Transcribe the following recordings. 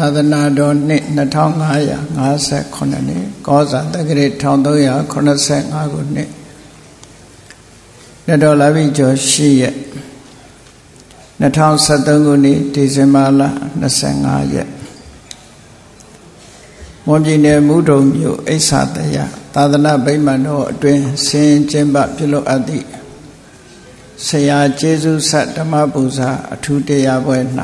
သနာတော်နှစ်2559ခုနှစ်ကောဇာတက္ကရာ1385ခုနှစ်နှစ်တော်လာပြီကျော်8ရက်2013ခုနှစ်ဒီဇင်ဘာလ25ရက်မွန်ပြည်နယ်မုဒုံမြို့အိဆာတရားသာသနာ့ဗိမာန်တော်အတွင်းဆင်ကျင်းပပြုလုပ်အပ်သည့်ဆရာကျေးဇူးဆက်ဓမ္မပူဇာအထူးတရားပွဲ၌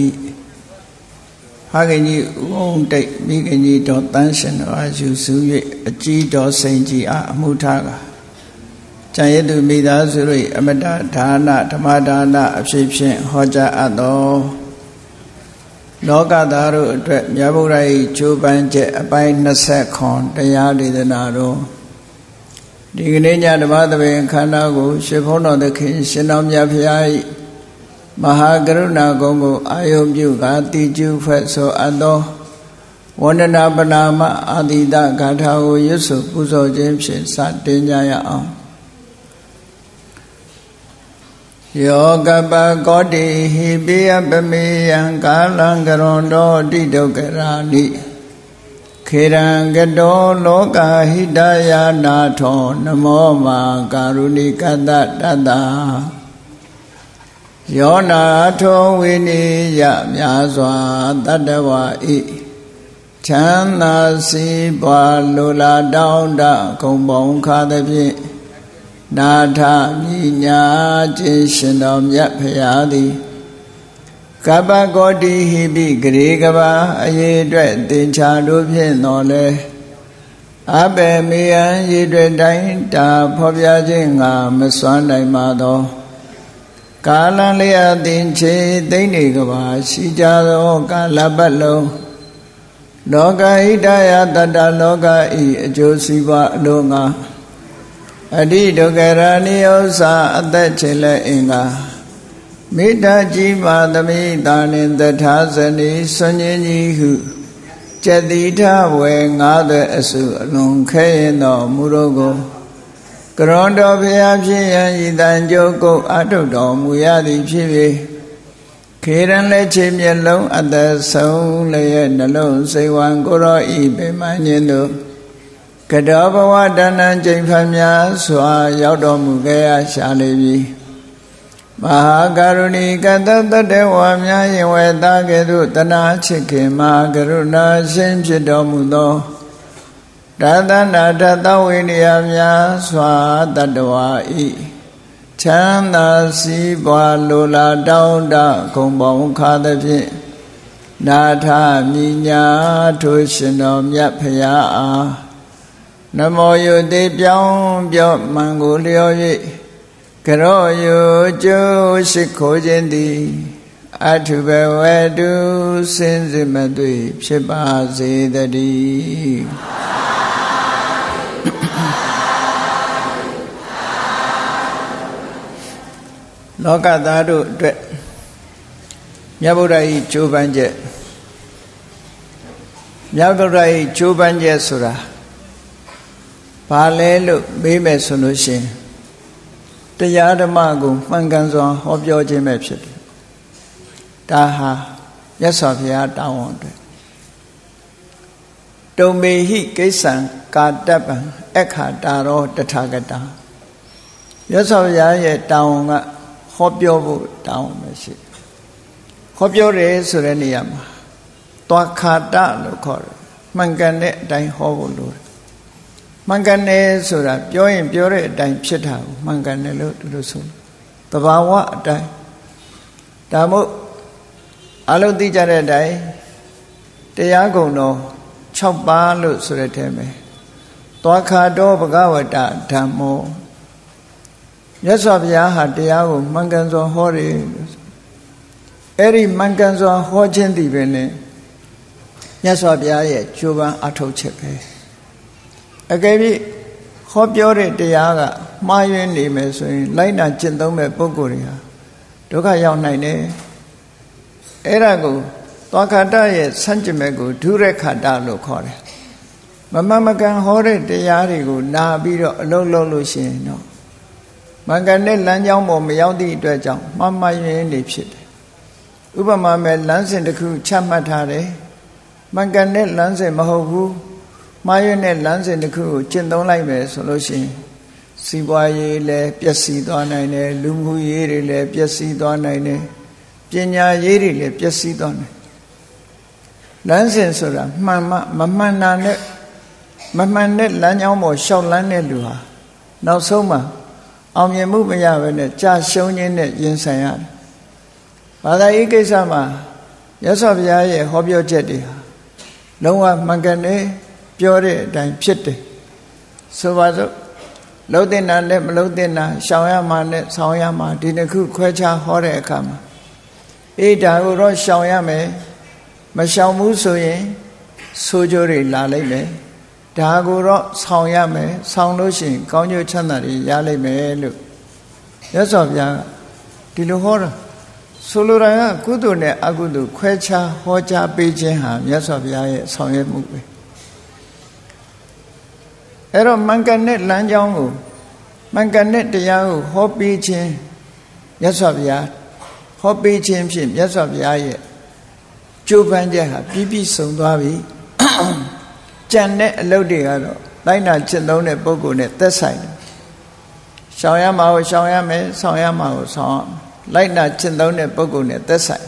ဖခင်ကြီးဦးအောင်တိတ်မိခင်ကြီးတော်တန်းရှင်တော်အားယူစု၍အကြီးတော်စိန်ကြီးအားအမှုထားကကျန်ရည်သူမိသားစု၏အမတဒါနဓမ္မဒါနအဖြစ်ဖြင့်ဟောကြားအပ်သောလောကသားတို့အတွက်မြတ်ဗုဒ္ဓ၏ကျိုးပန်းချက်အပိုင်း20တရားဒေသနာတော်ဒီကနေ့ညဓမ္မသဘင်ခန္ဓာကိုရှင်ဘုန်းတော်သခင်ရှင်တော်မြတ်ဖရာ၏မဟာကရုဏာကုံကိုအာယုပြုကာတိကျုဖွဲ့ဆိုအပ်သောဝန္ဒနာပနာမအာတိတဂါထာကိုရွတ်ဆိုပူဇော်ခြင်းဖြင့်စတင်ကြရအောင်ယောကပကောတိဟိပိယပမေယံကာလံကရွန်တော်တိဒုက္ခရာနိခေရံကတောလောကဟိတယာနာထောနမောမာကာရုဏိကတတတယောနာထောဝိနိယမြာစွာတတ္တဝါဤချမ်းသာစီးပွားလိုလားတောင်းတဂုံပေါင်းခါသည်ဖြင့်နာထမိညာခြင်းရှင်တော်မြတ်ဖရာသည်ကပ္ပကောတိဟိပိဂရေကဘာအရေးအတွက်သင်္ချာတို့ဖြင့်တော်လဲအဘေမေယံရေအတွက်တိုင်းတာဖော်ပြခြင်းငါမစွမ်းနိုင်ပါသောကာလလျာသင်္ချေသိမ့်နေကဘာရှိကြသောကာလပတ်လုံးလောကဟိတယတတ္တလောကဤအကျိုးစီးပွားအလုံးငါအတိဒုက္ခရာနိဥ္စာအသက်ချေလက်အင်္ဂါမေတ္တာကြီးပါသမိတာနှင့်တထာဇနီဆွန်ခြင်းကြီးဟုကျက်တိထဝေငါးသွဲအစုအလွန်ခဲရင်တော်မူတော့ကိုကရွန်တော်ဖျားဖြစ်ရန်ဤတန်ကြိုးကုတ်အထုတ်တော်မူရသည်ဖြစ်၍ခေရန်လက်ချေမျက်လုံးအသက်ဆုံးလျက်နှလုံးစိတ်ဝံကိုရောဤပေမှန်ခြင်းတို့ကတောဘဝတဏ္ဏကျိန်ဖန်များစွာရောက်တော်မူခဲ့ရရှာလေပြီမဟာကရုဏီကတတတ္တဝါများယင်ဝေသားကဲ့သို့တနာချစ်ခင်မဟာကရုဏာရှင်ဖြစ်တော်မူသောတသနာတသဝိနည်းများစွာတတ္တဝါဤချမ်းသာစီးပွားလိုလားတောင်းတဂုံပေါင်းခါသည်ဖြင့်နာထမိညာထိုရှင်တော်မြတ်ဖရာအားနမောယုတိပြောင်းပြော့မှန်ကိုလျော်၍ကရောယုကျိုးရှိခိုးခြင်းသည်အထုဘဝတုစင်စစ်မသွေဖြစ်ပါစေတည်းလောကသားတို့အတွက်မြတ်ဗုဒ္ဓ၏ကျိုးပန်းချက်မြတ်ဗုဒ္ဓ၏ကျိုးပန်းချက်ဆိုတာဘာလဲလို့မေးမယ်ဆိုလို့ရှိရင်တရားဓမ္မကိုမှန်ကန်စွာဟောပြောခြင်းပဲဖြစ်တယ်။ဒါဟာမြတ်စွာဘုရားတောင်းဝန်အတွက်တုံမေဟိကိစ္ဆံကာတပံအခါတာရောတထာဂတမြတ်စွာဘုရားရဲ့တောင်းဝန်ကဟောပြောဖို့တောင်းဝန်ပဲရှိတယ်။ဟောပြောတယ်ဆိုတဲ့နေရာမှာသွားခါတလို့ခေါ်တယ်။မှန်ကန်တဲ့အတိုင်းဟောဖို့လိုတယ်မှန်ကန်တယ်ဆိုတာပြောရင်ပြောတဲ့အတိုင်းဖြစ်တာကိုမှန်ကန်တယ်လို့သူတို့ဆိုသဘာဝအတိုင်းဒါမို့အလုံးသိကြတဲ့အတိုင်းတရားကုံတော်6ပါးလို့ဆိုတဲ့ထဲမှာသွားခါတော်ဘဂဝတဓမ္မောမြတ်စွာဘုရားဟာတရားကိုမှန်ကန်စွာဟောတယ်အဲ့ဒီမှန်ကန်စွာဟောခြင်းဒီပင်နဲ့မြတ်စွာဘုရားရဲ့ကြိုးပမ်းအထောက်ချက်ပဲအကယ်၍ဟောပြောတဲ့တရားကမှားယွင်းနေမယ်ဆိုရင်လိုက်နာကျင့်သုံးမဲ့ပုဂ္ဂိုလ်တွေဟာဒုက္ခရောက်နိုင်တယ်အဲ့ဒါကိုသွားခါတရဲ့ဆန့်ကျင်ဘက်ကိုဒုရခါတလို့ခေါ်တယ်မမမကန်ဟောတဲ့တရားတွေကိုနာပြီးတော့အလုံးလုံးလို့ရှိရင်တော့မကန်တဲ့လမ်းကြောင်းပေါ်မရောက်သည့်အတွက်ကြောင့်မှားယွင်းနေဖြစ်တယ်ဥပမာမဲ့လမ်းစဉ်တစ်ခုချမှတ်ထားတယ် man can net lands in Mahobu, Mayonet lands in the crew, Chindon Lime solution. Siwaye le, Piasi Donine, Lumbu Yeri le, Piasi Donine, Pinya Yeri le, Piasi Donine. Lands in Sura, Mamma net Lanyamo, Shaw Lane Lua. Now Soma, Omya Mubaya, Cha Shonian net Yinsayad. Father Ikesama, Yasavia, Hobio Jetty. No one Mangane, Pure, Dime Chitty. So was it. Lodina, Lodina, Shawama, Sawama, didn't cook Quecha Hore Kama. Eda Uro Shawame, Mashamusoye, Sojori Laleme, Daguro, Sawame, Sound Ocean, Conyo Chanari, Yaleme, look. Yes, of Ya, Diluhora. Soluraya, Gudune, Agudu, Quecha, Hoja, Beijing, yes, of Ya, Sawye movie. Ero Manganet Lanjangu, Manganet the Yahu, Hobby Chin, yes of Ya, Hobby Chin, yes of Ya, Jubanja, Bibi Sundavi, Janet Lodiado, Lina Chendone Bogonet, that side. Shawama, Shawame, Sawama, Sawam, Lina Chendone Bogonet, that side.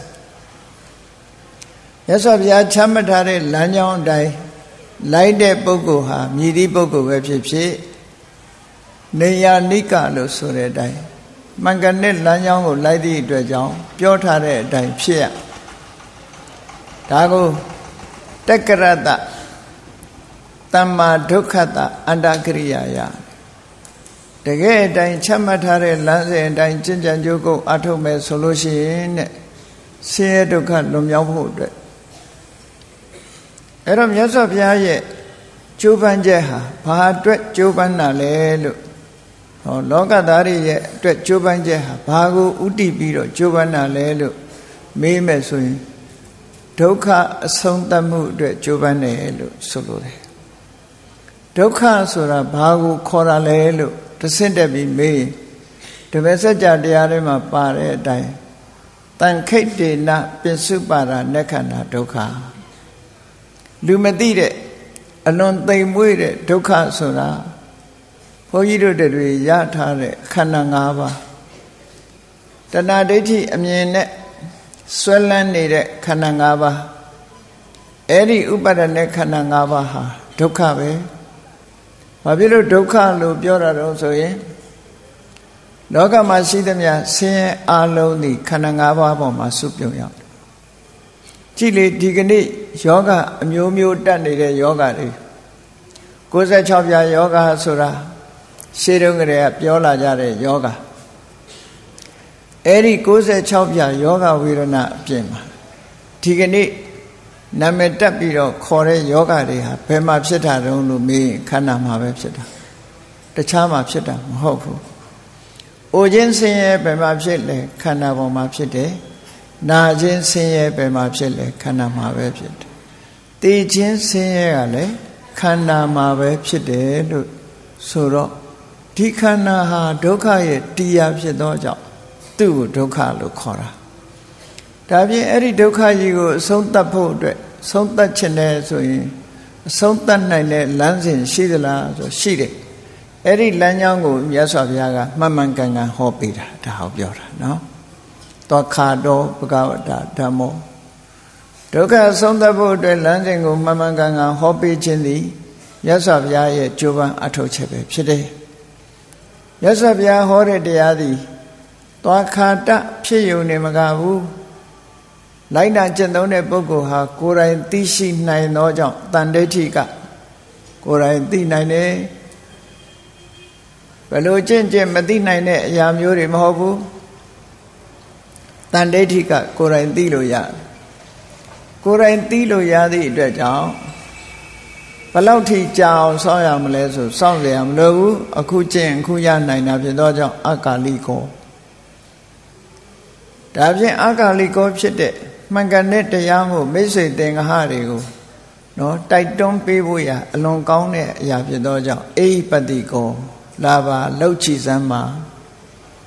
Yes of Ya, Chamatare, Lanjan die. Light de Bogo ha, Midi Bogo webship, Neya Nika lo Sure die. Manganet Lanyango, Lady Dwajong, Piotare die Pia. Dago Tekarata Tama Dukata Andakriya. The gay dying Chamatare Lanze and dying Chinjanjugo Atome solution, See Duka Lumyahu. Eram Yasop Yaye, Chubanjeha, Padret Chubana Lelu, or Logadari, Dret Chubanjeha, Pagu Uti Biro, Chubana Lelu, Mime Swing, Doka Sontamu, Dret Chubanelu, Solure. Doka Sura, Pagu Kora Lelu, the Senda be me, the message of the Arima Pare die. Than Kate na Pensupara Nekana Doka. Lumadire, alone they muire, Doka Sura. For you did we Yatare, Kanangava. The Nadeti, Amine, Swellan needed Kanangava. Eri Upadane Kanangava, Dokawe. Babilo Doka Lu Biora also in Loga Masidamia, say Aloni, Kanangava, Masupio. Chile Digani, Yoga, Mumu Dani Yoga. Goza Chavia Yoga Sura, Shirungre, Piola Jare Yoga. Eri Goza Chavia Yoga Virana Pima. Tigani Nametapiro, Kore Yoga, Pema Pseta, Runu, Kanama Webseta. The Chama Pseta, hopeful. Ojin Seye, Pema Psete, Kanabo Mapsete. Najin Seye Bema Psele, Kanama Websit. Tijin Seye, Kanama Websit, Suro. Tikana ha Doka ye, Tia Psedoja, Tu Doka Lucora. Tabi Eri Doka you, Sonta Podre, Sonta Chene, Sonta Nine, Lanzin, Shidala, Shide. Eri Lanyango, Yasaviaga, Mamanganga, Hopida, the Hobiora, no? Tokado, Pagawata, Damo. Doka Sonda Bodre, Lanzingo, Mamanganga, Hobby Chindi, Yasavia, Juba, Atochebe, Pide. Yasavia, Hore de Adi, Tokata, Piu Nemagavu, Laina Chendone Bogoha, Kura in Tishi Nine Nojo, Tandetica, Kura in T Nine, Velochen Medina, Yamuri Mobu. Tandetica, Kora in Tilo Ya. Kora in Tilo Yadi, Dredjao. Palauti Jao, Soyam Leso, Soviam Low, Akuchen, Kuyan, and Abidoja, Akaliko. Dabje Akaliko Chite, Manganet Yamu, Missy Dengaharigo. No, Titan Pibuya, along Kaune, Yabidoja, A Padiko, Lava, Lochi Zama.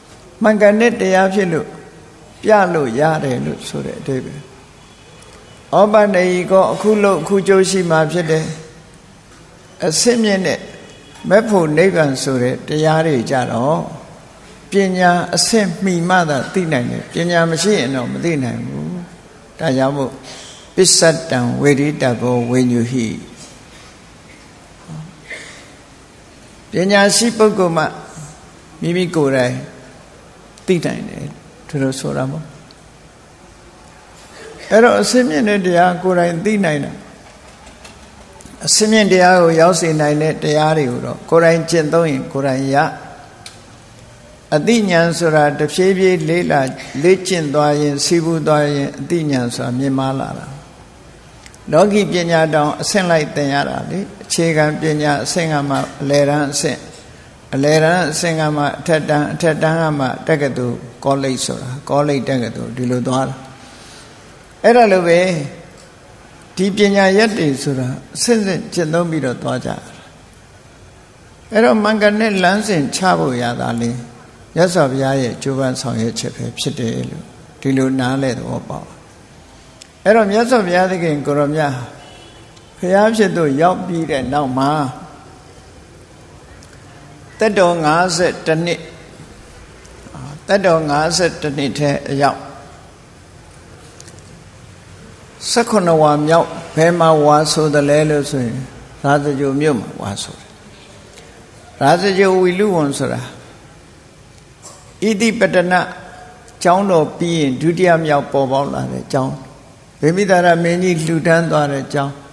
Manganet Yabilu. Pialo Yare, look so that David. ဩပနေကောအခုလို့အခုကျိုးရှိမှဖြစ်တယ်အစင်းမြင့်တဲ့မဲ့ဖို့နိဗ္ဗာန်ဆိုတဲ့တရားတွေကြတော့ပညာအဆင့်မှီမှသာသိနိုင်တယ်ပညာမရှိရင်တော့မသိနိုင်ဘူးဒါကြောင့်မို့ပစ္စတံဝေရိတဘောဝိညုဟိပညာရှိပုဂ္ဂိုလ်မှမိမိကိုယ်တိုင်သိနိုင်တယ်သူတို့ဆိုတာမို့အဲ့တော့အစင်းမြင့်တဲ့တရားကိုယ်တိုင်သိနိုင်တာအစင်းမြင့်တရားကိုရောက်စေနိုင်တဲ့တရားတွေကိုတော့ကိုယ်တိုင်ကျင့်သုံးရင်ကိုယ်တိုင်ရအသိဉာဏ်ဆိုတာတဖြည်းဖြည်းလေ့ကျင့်သွားရင်စီးပူးသွားရင်အသိဉာဏ်ဆိုတာမြင်မာလာတာလောကီပညာတောင်အဆင့်လိုက်သင်ရတာလေအခြေခံပညာအဆင့်ကမှအလယ်တန်းအဆင့်အလယ်တန်းအဆင့်ကမှအထက်တန်းကမှတက္ကသိုလ်ကောလိပ်ဆိုတာကောလိပ်တက္ကသိုလ်ဒီလိုသွားတာအဲ့ဒါလိုပဲဒီပညာရက်တွေဆိုတာအစစ်စစ်ကျင့်သုံးပြီးတော့သွားကြတာအဲ့တော့မင်္ဂနဲ့လမ်းစဉ်ချဖို့ရတာလေမြတ်စွာဘုရားရဲ့ကြိုးပမ်းဆောင်ရွက်ချက်ပဲဖြစ်တယ်လို့ဒီလိုနားလဲသဘောပေါက်အဲ့တော့မြတ်စွာဘုရားသခင်ကိုရောမြတ်ဘုရားဖြစ်သူရောက်ပြီးတဲ့နောက်မှာတက်တော်52နှစ်တက်တော်52နှစ်ထဲအရောက်18ဝါမြောက်ဘယ်မှာဝါဆိုတယ်လဲလို့ဆိုရင်ရာဇဂိုမြို့မှာဝါဆိုတယ်ရာဇဂိုဝီလူဝန်ဆိုတာဣတိပတနကျောင်းတော်ပြီးရင်ဒုတိယမြောက်ပေါ်ပေါက်လာတဲ့ကျောင်းဗေမိသာရမင်းကြီးလှူဒန်းသွားတဲ့ကျောင်း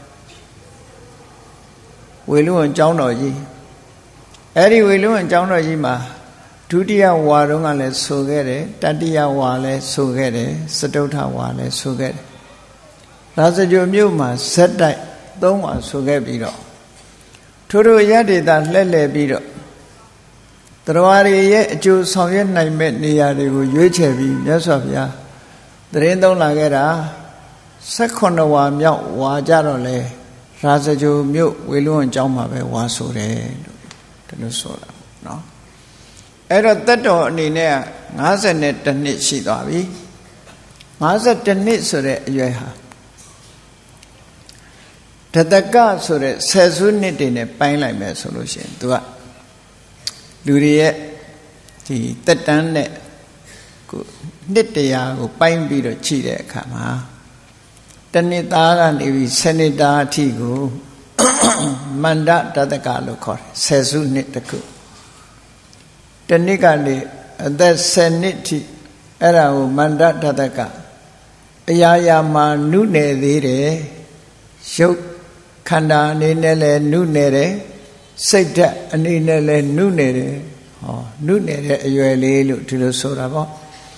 ဝီလူဝန်ကျောင်းတော်ကြီးအဲ့ဒီဝီလူဝန်ကျောင်းတော်ကြီးမှာဒုတိယဝါတော့ကလည်းဆိုခဲ့တယ်တတိယဝါလည်းဆိုခဲ့တယ်စတုထဝါလည်းဆိုခဲ့တယ်ရာဇဂိုမြို့မှာဇက်တိုက်3ဝါဆိုခဲ့ပြီးတော့ထိုတို့ရဒေတာလှည့်လည်ပြီးတော့တရားတွေရဲ့အကျိုးဆောင်ရွက်နိုင်မဲ့နေရာတွေကိုရွေးချယ်ပြီးမြတ်စွာဘုရားသတင်းသုံးလာခဲ့တာ18ဝါမြောက်ဝါကြတော့လေရာဇဂိုမြို့ဝေလွန်းကျောင်းမှာပဲဝါဆိုတယ်လို့ဒီလိုဆိုတာနော်အဲ့တော့တက်တော်အနေနဲ့52နှစ်ရှိသွားပြီ52နှစ်ဆိုတဲ့အရွယ်ဟာတတကဆိုတဲ့ဆယ်စုနှစ်တွေနဲ့ပိုင်းလိုက်မယ်ဆိုလို့ရှိရင် तू ကလူတွေရဲ့ဒီတက်တန်းနဲ့ကိုနှစ်တရားကိုပိုင်းပြီးတော့ကြည့်တဲ့အခါမှာတနှစ်သားကနေပြီး7နှစ်သားအထိကိုမန္တတတကလို့ခေါ်တယ်ဆယ်စုနှစ်တစ်ခုတနှစ်ကနေအသက်10နှစ်ထိအဲ့ဒါကိုမန္တတတကအရာရာမှာနုနယ်သေးတယ်ရုပ်ခန္ဓာအနေနဲ့လည်းနုနယ်တယ်စိတ်ဓာတ်အနေနဲ့လည်းနုနယ်တယ်ဟောနုနယ်တဲ့အရွယ်လေးလို့ဒီလိုဆိုတာပေါ့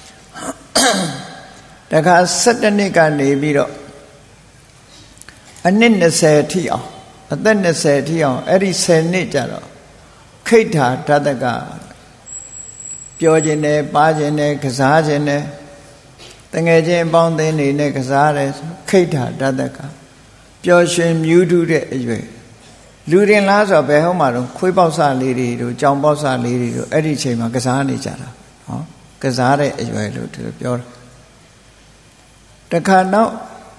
တခါ17နှစ်ကနေပြီးတော့အနှစ်20ထိအောင်အသက်20ထိအောင်အဲ့ဒီ10နှစ်ကြတော့ခိဋ္ဌာဓာတကပြောခြင်းနဲ့ပါခြင်းနဲ့ကစားခြင်းနဲ့တငယ်ချင်းအပေါင်းအသင်းတွေနဲ့ကစားတယ်ခိဋ္ဌာဓာတကပျော်ရွှင်မြူးထူးတဲ့အရွယ်လူတင်လားဆိုတော့ဘယ်ဟုတ်မှာတော့ခွေးပေါက်စလေးတွေတို့ကြောင်ပေါက်စလေးတွေတို့အဲ့ဒီအချိန်မှာကစားနေကြတာဟောကစားတဲ့အရွယ်လို့သူပြောတာတခါနောက်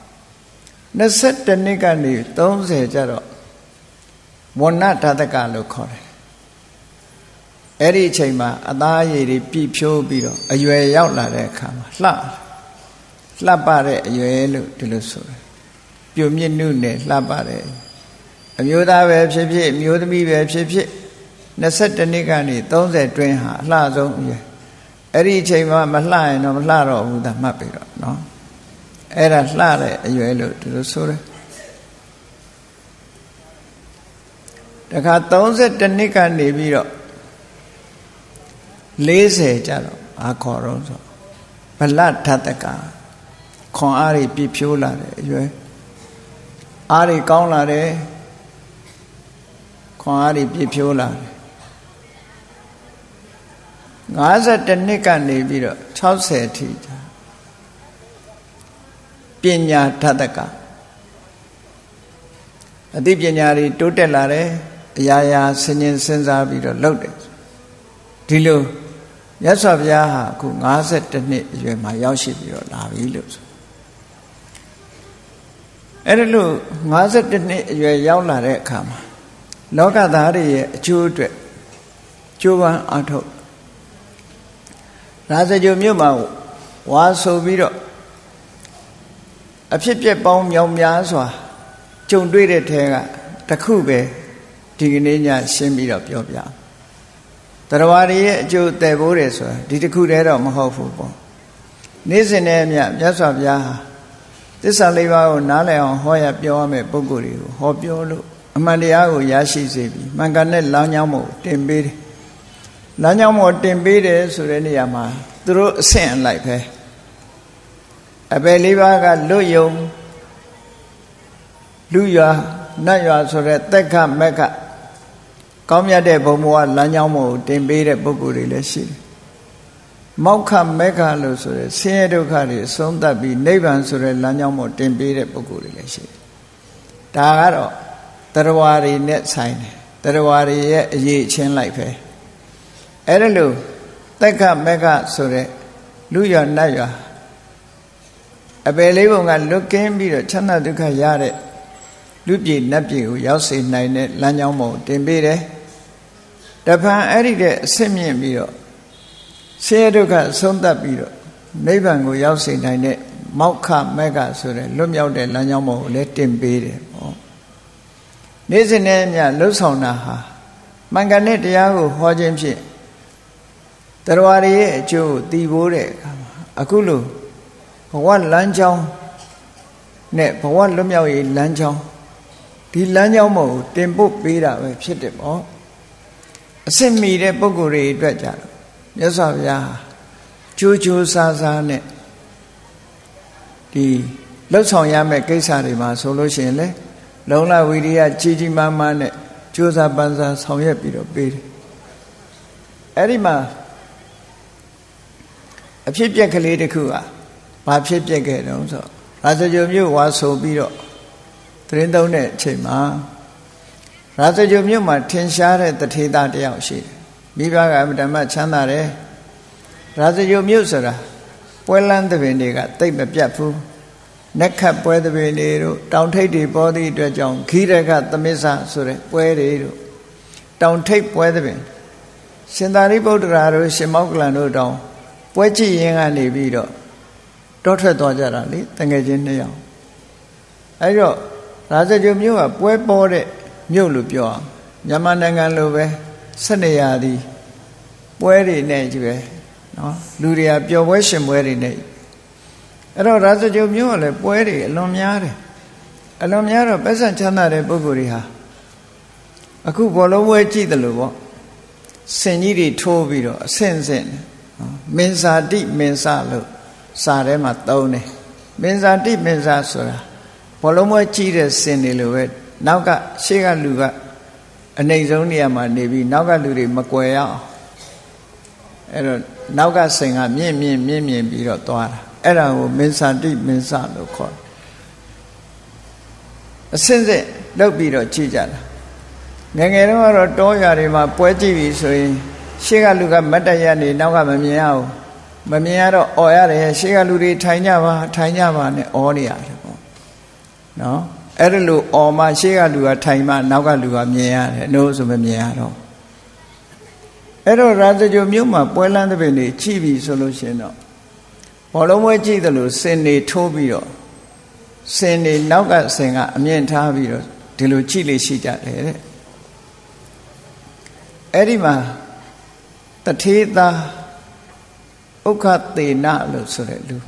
22နှစ်ကနေ30ကျတော့ဝဏ္ဏဓာတကလို့ခေါ်တယ်အဲ့ဒီအချိန်မှာအသားအရည်တွေပြည့်ဖြိုးပြီးတော့အရွယ်ရောက်လာတဲ့အခါမှာလှပတဲ့အရွယ်လို့ဒီလိုဆိုတယ်ပြုံမြင့်နုနဲ့လှပတဲ့အမျိုးသားပဲဖြစ်ဖြစ်အမျိုးသမီးပဲဖြစ်ဖြစ်22နှစ်ကနေ30တွင်းဟာအလှဆုံးအရွယ်အဲ့ဒီအချိန်မှာမလှရင်တော့မလှတော့ဘူးဒါမှတ်ပြီတော့နော်အဲ့ဒါလှတဲ့အရွယ်လို့ဒီလိုဆိုတယ်တခါ32နှစ်ကနေပြီးတော့40ကျတော့အာခေါ်တော့ဆိုဗလဓာတကခွန်အားတွေပြည့်ဖြိုးလာတဲ့အရွယ်အားတွေကောင်းလာတယ်ခွန်အားတွေပြည့်ဖြိုးလာတယ်52နှစ်ကနေပြီးတော့60ထိပညာဓာတကအသိပညာတွေတိုးတက်လာတယ်အရာရာစဉ်းကျင်စဉ်းစားပြီးတော့လုပ်တယ်ဒီလိုမြတ်စွာဘုရားဟာအခု52နှစ်အရွယ်မှာရောက်ရှိပြီးတော့လာပြီလို့ဆိုအဲ့ဒါလို့51နှစ်အရွယ်ရောက်လာတဲ့အခါမှာလောကသားတွေရဲ့အကျိုးအတွက်ကြိုးပမ်းအားထုတ်ရာဇဂိုမြို့မှာဝါဆိုပြီးတော့အဖြစ်ပြက်ပေါင်းမြောင်များစွာကြုံတွေ့တဲ့ထဲကတစ်ခုပဲဒီကနေ့ညရှင်းပြီးတော့ပြောပြတရားဝါတွေရဲ့အကျိုးတည်ဖို့တယ်ဆိုတာဒီတစ်ခုတည်းတော့မဟုတ်ဘူးပေါ့နေ့စဉ်နဲ့မြတ်စွာဘုရားဟာသစ္စာလေးပါးကိုနားလည်အောင်ဟောရပြောရမယ့်ပုဂ္ဂိုလ်တွေကိုဟောပြောလို့အမှန်တရားကိုရရှိစေပြီးမှန်ကန်တဲ့လမ်းကြောင်းကိုတင်ပေးတယ်လမ်းကြောင်းကိုတင်ပေးတယ်ဆိုတဲ့နေရာမှာသူတို့အဆင့်အလိုက်ပဲအပယ်လေးပါးကလွတ်ယုံလူရွာနတ်ရွာဆိုတဲ့သက်ခမက်ကကောင်းမြတ်တဲ့ဘုံဘဝလမ်းကြောင်းကိုတင်ပေးတဲ့ပုဂ္ဂိုလ်တွေလည်းရှိတယ်မောက္ခမက္ခလို့ဆိုတဲ့ဆင်းရဲဒုက္ခတွေအဆုံးသတ်ပြီးနိဗ္ဗာန်ဆိုတဲ့လမ်းကြောင်းကိုတင်ပေးတဲ့ပုဂ္ဂိုလ်တွေလည်းရှိတယ်ဒါကတော့တရားဝါတွေနဲ့ဆိုင်တယ်တရားဝါတွေရဲ့အရေးချင်းလိုက်ပဲအဲ့ဒါလို့သက်ခမက္ခဆိုတဲ့လူရွာနတ်ရွာအပယ်လေးပုံကလွတ်ကင်းပြီးတော့ချမ်းသာဒုက္ခရတဲ့လူပြည်နတ်ပြည်ကိုရောက်စေနိုင်တဲ့လမ်းကြောင်းကိုတင်ပေးတယ်တဖန်အဲ့ဒီတဲ့အဆင့်မြင့်ပြီးတော့ဆင်းရဲဒုက္ခဆုံးသတ်ပြီးတော့နိဗ္ဗာန်ကိုရောက်စေနိုင်တဲ့မောက္ခမက္ခဆိုတဲ့လွတ်မြောက်တဲ့လမ်းကြောင်းကိုလည်းတင်ပေးတယ်ပေါ့နေ့စဉ်နဲ့ညလှုပ်ဆောင်တာဟာမှန်ကန်တဲ့တရားကိုဟောခြင်းဖြင့်တရားဝါတွေရဲ့အကျိုးကိုသိဖို့တဲ့အခါမှာအခုလိုဘဝလမ်းကြောင်းနဲ့ဘဝလွတ်မြောက်ရေးလမ်းကြောင်းဒီလမ်းကြောင်းမို့တင်ပို့ပေးတာပဲဖြစ်တယ်ပေါ့အစစ်မီတဲ့ပုဂ္ဂိုလ်တွေအတွက်ကြတော့မြတ်စွာဘုရားကြိုးကြိုးစားစားနဲ့ဒီလှုပ်ဆောင်ရမယ့်ကိစ္စတွေမှာဆိုလို့ရှိရင်လေလုံလဝိရိယကြီးကြီးမားမားနဲ့ကြိုးစားပန်းစားဆောင်ရွက်ပြီးတော့ပေးတယ်အဲ့ဒီမှာအဖြစ်ပြက်ကလေးတစ်ခုကဘာဖြစ်ပြက်ခဲ့တုံးဆိုရာဇဂိုမြို့ဝါဆိုပြီးတော့သတင်းသုံးတဲ့အချိန်မှာရာဇဂိုမြို့မှာထင်ရှားတဲ့တထေသားတယောက်ရှိတယ်မိဘကအမတမချမ်းသာတယ်ရာဇဂိုမြို့ဆိုတာပွဲလန်းသဘင်တွေကတိတ်မပြတ်ဘူးနက်ခတ်ပွဲသဘင်တွေတို့တောင်ထိပ်တွေပေါ်သည့်အတွက်ကြောင့်ခီရကသမစ္ဆဆိုတဲ့ပွဲတွေတို့တောင်ထိပ်ပွဲသဘင်ရှင်သာရိပုတ္တရာတို့ရှင်မောက္ကလန်တို့တောင်ပွဲကြည့်ရင်ကနေပြီးတော့တောထွက်သွားကြတာလေတငယ်ချင်းနှစ်ယောက်အဲ့တော့ရာဇဂိုမြို့ကပွဲပေါ်တဲ့မြို့လို့ပြောအောင်မြန်မာနိုင်ငံလိုပဲ12ရာသီပွဲတွေနဲ့ကြီးပဲနော်လူတွေကပျော်ပွဲရှင်ပွဲတွေနဲ့အဲ့တော့ရာဇဂိုမြို့ကလည်းပွဲတွေအလွန်များတယ်အလွန်များတော့ပတ်စံချမ်းသာတဲ့ပုဂ္ဂိုလ်တွေဟာအခုဘောလုံးပွဲကြည့်တယ်လို့ပေါ့စင်ကြီးတွေထိုးပြီးတော့အဆင့်ဆင့်မင်းစာတိမင်းစလို့စာထဲမှာသုံးတယ်မင်းစာတိမင်းစဆိုတာဘောလုံးပွဲကြည့်တဲ့စင်တွေလိုပဲနောက်ကရှေ့ကလူကအနှိမ်ဆုံးနေရာမှာနေပြီးနောက်ကလူတွေမကွယ်ရအောင်အဲ့တော့နောက်ကစင်ကမြင့်ပြီးတော့သွားတာအဲ့ဒါကိုမင်းစာတိမင်းစလို့ခေါ်တယ်အစင်းစစ်လုပ်ပြီးတော့ကြည့်ကြတာငယ်ငယ်တုန်းကတော့တောရွာတွေမှာပွဲကြည့်ပြီဆိုရင်ရှေ့ကလူကမတ်တရနေနောက်ကမမြင်ရဘူးမမြင်ရတော့អော်ရတယ်ရှေ့ကလူတွေထိုင်ကြပါနဲ့អော်နေရတယ်ပေါ့နော်အဲ့ဒါလို့អော်မှရှေ့ကလူကထိုင်မှနောက်ကလူကမြင်ရတယ်နို့ဆိုမမြင်ရတော့အဲ့တော့ရာဇဂိုမြို့မှာပွဲလန်းသဘင်တွေကြည့်ပြီဆိုလို့ရှိရင်တော့ဘောလုံးပွဲကြည့်တယ်လို့စင်တွေထိုးပြီးတော့စင်တွေနောက်ကစင်ကအမြင့်ထားပြီးတော့ဒီလိုကြည့်လေရှိကြတယ်တဲ့အဲ့ဒီမှာတထေသားဥက္ခသေနလို့ဆိုတဲ့လူ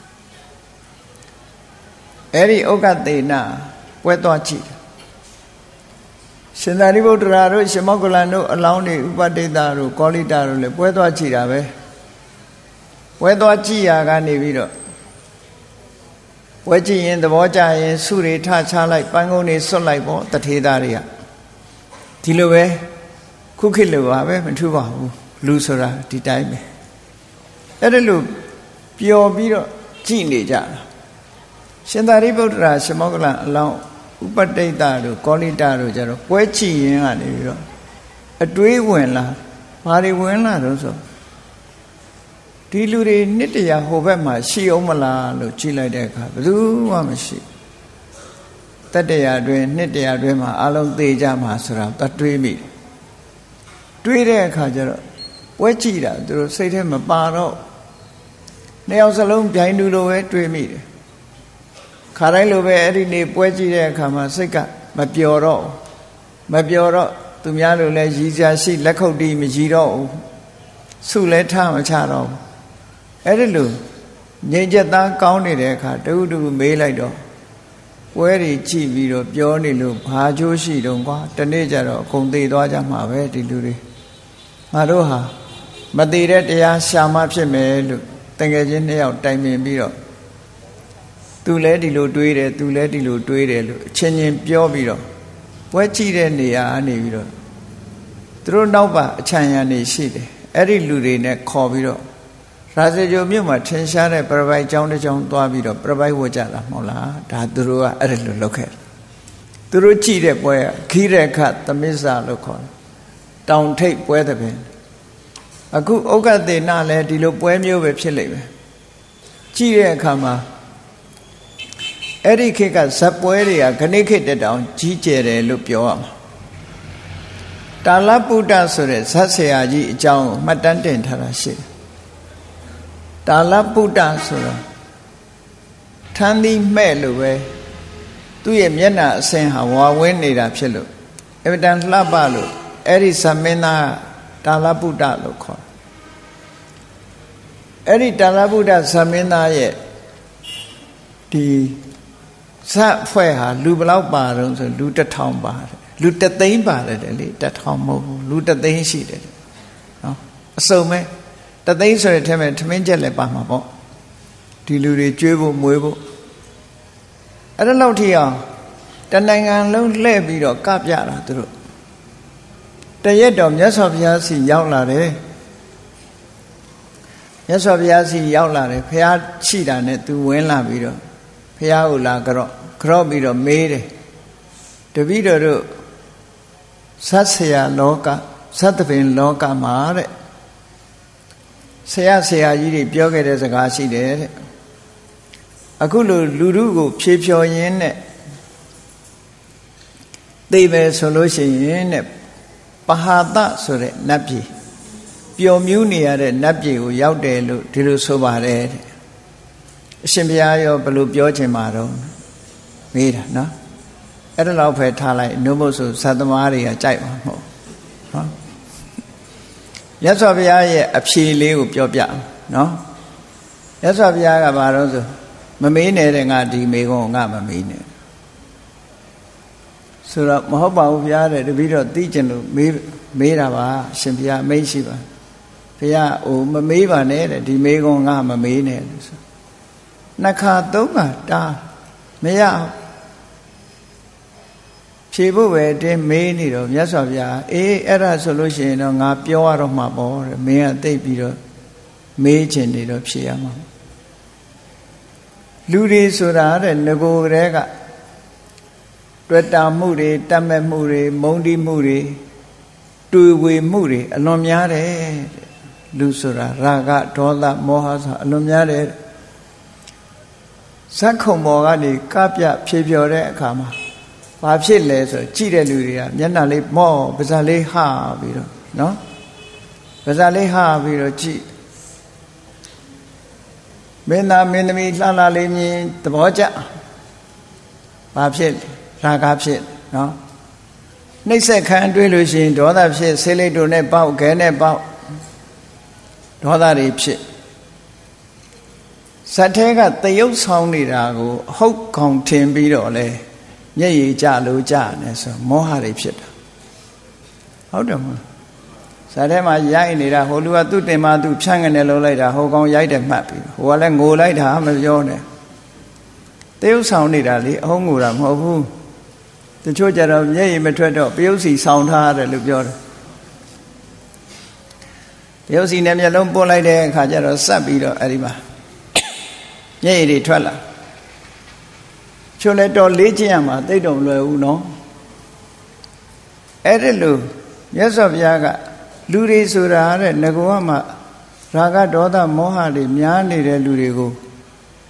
အဲ့ဒီဥက္ခသေနပွဲသွားကြည့်ရှင်သာရိပုတ္တရာတို့ရှင်မောက္ကလန်တို့အလောင်းတွေဥပတိတ္တတို့ကောလိတတို့လည်းပွဲသွားကြည့်တာပဲပွဲသွားကြည့်ရကနေပြီးတော့ပွဲကြည့်ရင်သဘောကျရင်ဆုတွေထချလိုက်ပန်းကုန်းတွေဆွတ်လိုက်ပေါ့တထေသားတွေကဒီလိုပဲခုခေတ်လိုပါပဲမထူးပါဘူးလူဆိုတာဒီတိုင်းပဲအဲ့ဒါလို့ပျော်ပြီးတော့ကြည်နေကြတာရှင်သာရိပုတ္တရာရှင်မောက္ကလန်အလောင်းဥပတိတ္တတို့ကောလိတတို့ကြတော့ပွဲကြည့်ရင်ကနေပြီးတော့အတွေးဝင်လာဘာတွေဝင်လာတော့ဆိုဒီလူတွေနှစ်တရာဟိုဘက်မှာရှိအောင်မလားလို့ကြည့်လိုက်တဲ့အခါဘယ်သူမှမရှိတတ္တရာတွင်နှစ်တရာတွင်မှာအလုံးသေးကြမှာဆိုတာတတွေးမိတွေးတဲ့အခါကျတော့ပွဲကြည့်တာသူတို့စိတ်ထဲမပါတော့နှစ်ယောက်စလုံးပြိုင်တူလိုပဲတွေးမိတယ်ခါတိုင်းလိုပဲအဲ့ဒီနေ့ပွဲကြည့်တဲ့အခါမှာစိတ်ကမပျော်တော့သူများလိုလဲရည်စားရှိလက်ခုပ်တီးမကြည့်တော့ဘူးဆုလဲထားမချတော့ဘူးအဲ့ဒီလိုငြိမ်သက်သားကောင်းနေတဲ့အခါတခုတခုမေးလိုက်တော့ပွဲတွေကြည့်ပြီးတော့ပြောနေလို့ဘာကျိုးရှိတုံးကွာတနေ့ကျတော့အကုန်သေးသွားကြမှာပဲဒီလူတွေငါတို့ဟာမသေးတဲ့တရားရှာမှဖြစ်မယ်လို့တကယ်ချင်းနှစ်ယောက်တိုင်ပင်ပြီးတော့သူလဲဒီလိုတွေးတယ်သူလဲဒီလိုတွေးတယ်လို့အချင်းချင်းပြောပြီးတော့ပွဲကြည့်တဲ့နေရာအနေပြီးတော့သူတို့နောက်ပါအချမ်းရံနေရှိတယ်အဲ့ဒီလူတွေနဲ့ခေါ်ပြီးတော့ရာဇဂိုမြို့မှာထင်ရှားတဲ့ပြပိုက်ကျောင်းတစ်ကျောင်းသွားပြီးတော့ပြပိုက်ဝတ်ကြတာမဟုတ်လားဒါသူတို့ကအဲ့ဒါလိုလုပ်ခဲ့သူတို့ကြည့်တဲ့ပွဲကခိရခသမစ္ဆာလို့ခေါ်တယ်တောင်ထိပ်ပွဲသဘင်အခုဥက္ကသေနလည်းဒီလိုပွဲမျိုးပဲဖြစ်လိမ့်မယ်ကြည့်တဲ့အခါမှာအဲ့ဒီခေတ်ကဇက်ပွဲတွေကခဏခေတ်တောင်ကြီးကျယ်တယ်လို့ပြောရမှာတာလပုဒ္ဒဆိုတဲ့ဇက်ဆရာကြီးအကြောင်းကိုမှတ်တမ်းတင်ထားတာရှိတယ်တာလပုဒ္ဒဆိုတာထမ်းသီးမဲ့လို့ပဲသူ့ရဲ့မျက်နှာအစင်ဟာဝါဝင်းနေတာဖြစ်လို့အဗတန်လှပလို့အဲ့ဒီသမင်းသားတာလပုဒ္ဒလို့ခေါ်အဲ့ဒီတာလပုဒ္ဒသမင်းသားရဲ့ဒီဇက်ဖွဲ့ဟာလူဘလောက်ပါတော့ဆိုလူ1000ပါတယ်လူ300ပါတယ်လေ1000မဟုတ်ဘူးလူ300ရှိတယ်နော်အစုံပဲ300ဆိုတဲ့ထဲမှာထမင်းချက်လည်းပါမှာပေါ့ဒီလူတွေကျွေးဖို့မွေးဖို့အဲ့ဒါလောက်ထိအောင်တနိုင်ငံလုံးလှည့်ပြီးတော့ကပြတာသူတို့တရက်တော့မြတ်စွာဘုရားစီရောက်လာတယ်မြတ်စွာဘုရားစီရောက်လာတယ်ဘုရားရှိတာနဲ့သူဝင်လာပြီးတော့ဘုရားကိုလာကြော့ပြီးတော့မေးတယ်တပည့်တော်တို့သတ်ဆရာလောကသတ္တပင်လောကမှာတဲ့ဆရာကြီးတွေပြောခဲ့တဲ့စကားရှိတယ်တဲ့အခုလိုလူတို့ကိုဖြေဖြော်ရင်းနဲ့သိပဲဆိုလို့ရှိရင်တဲ့ပဟာသဆိုတဲ့နတ်ပြည်ပျော်မြူးနေရတဲ့နတ်ပြည်ကိုရောက်တယ်လို့ဒီလိုဆိုပါတယ်တဲ့အရှင်ဘုရားရောဘယ်လိုပြောချင်မှာတော့မေးတာနော်အဲ့ဒါတော့ဖယ်ထားလိုက်နှုတ်မို့ဆိုဇတ်သမားတွေကကြိုက်မှာမဟုတ်နော်မြတ်စွာဘုရားရဲ့အဖြေလေးကိုပြောပြနော်မြတ်စွာဘုရားကဘာလို့ဆိုမမေးနဲ့တဲ့ငါဒီမေကုန်းငါမမေးနဲ့ဆိုတော့မဟုတ်ပါဘူးဘုရားတဲ့တပည့်တော်သိကျင်လို့မေးတာပါရှင်ဘုရားမိတ်ရှိပါဘုရားဟိုမမေးပါနဲ့တဲ့ဒီမေကုန်းငါမမေးနဲ့လို့ဆိုနှစ်ခါသုံးခါတားမရဖြေဖို့ပဲတင်းမေးနေတော့မြတ်စွာဘုရားအေးအဲ့ဒါဆိုလို့ရှိရင်တော့ငါပြောရတော့မှာပေါ့တဲ့မင်းကသိပြီးတော့မေးချင်နေတော့ဖြေရမှာလူတွေဆိုတာတဲ့ငကိုယ်တည်းကတွေ့တာမှုတွေတတ်မဲ့မှုတွေမုန်းတီးမှုတွေတွေ့ဝေမှုတွေအလွန်များတယ်လူဆိုတာရာဂဒေါသမောဟဆိုအလွန်များတယ်ဇက်ခုံပေါ်ကနေကပြဖြေဖြော်တဲ့အခါမှာဘာဖြစ်လဲဆိုကြည့်တဲ့လူတွေကမျက်နှာလေးမော့ပါးစပ်လေးဟပြီးတော့နော်ပါးစပ်လေးဟပြီးတော့ကြည့်မင်းသားမင်းသမီးလှလှလေးမြင်သဘောကျဘာဖြစ်ရာဂဖြစ်နော်နှိမ့်ဆက်ခံတွေးလို့ရှိရင်ဒေါသဖြစ်ဆေးလိပ်တို့နဲ့ပေါက်ခဲနဲ့ပေါက်ဒေါသတွေဖြစ်ဇတ်ထဲကတယုတ်ဆောင်နေတာကိုဟုတ်ကောင်ထင်ပြီးတော့လေမျက်ရည်ကျလို့ကျနေဆိုမောဟတွေဖြစ်တာဟုတ်တယ်မဟုတ်ဇတ်ထဲမှာရိုက်နေတာဟိုလူကသူ့တင်မသူဖြန့်ကနေလုံးလိုက်တာဟိုကောင်ရိုက်တယ်မှတ်ပြီးဟိုကလည်းငိုလိုက်တာမပြောနဲ့တယုတ်ဆောင်နေတာလေအဟုတ်ငိုတာမဟုတ်ဘူးတချို့ကြတော့မျက်ရည်မထွက်တော့ပယုတ်စီဆောင်ထားရတယ်လို့ပြောတယ်ပယုတ်စီနဲ့မျက်လုံးပွတ်လိုက်တဲ့အခါကျတော့စပ်ပြီးတော့အဲ့ဒီမှာမျက်ရည်တွေထွက်လာချို့လဲတော့လေးကျင့်ရမှာသိတော့မလွယ်ဘူးနော်အဲ့ဒါလို့မြတ်စွာဘုရားကလူတွေဆိုတာတဲ့ငကောကမှရာဂဒေါသမောဟတွေများနေတဲ့လူတွေကို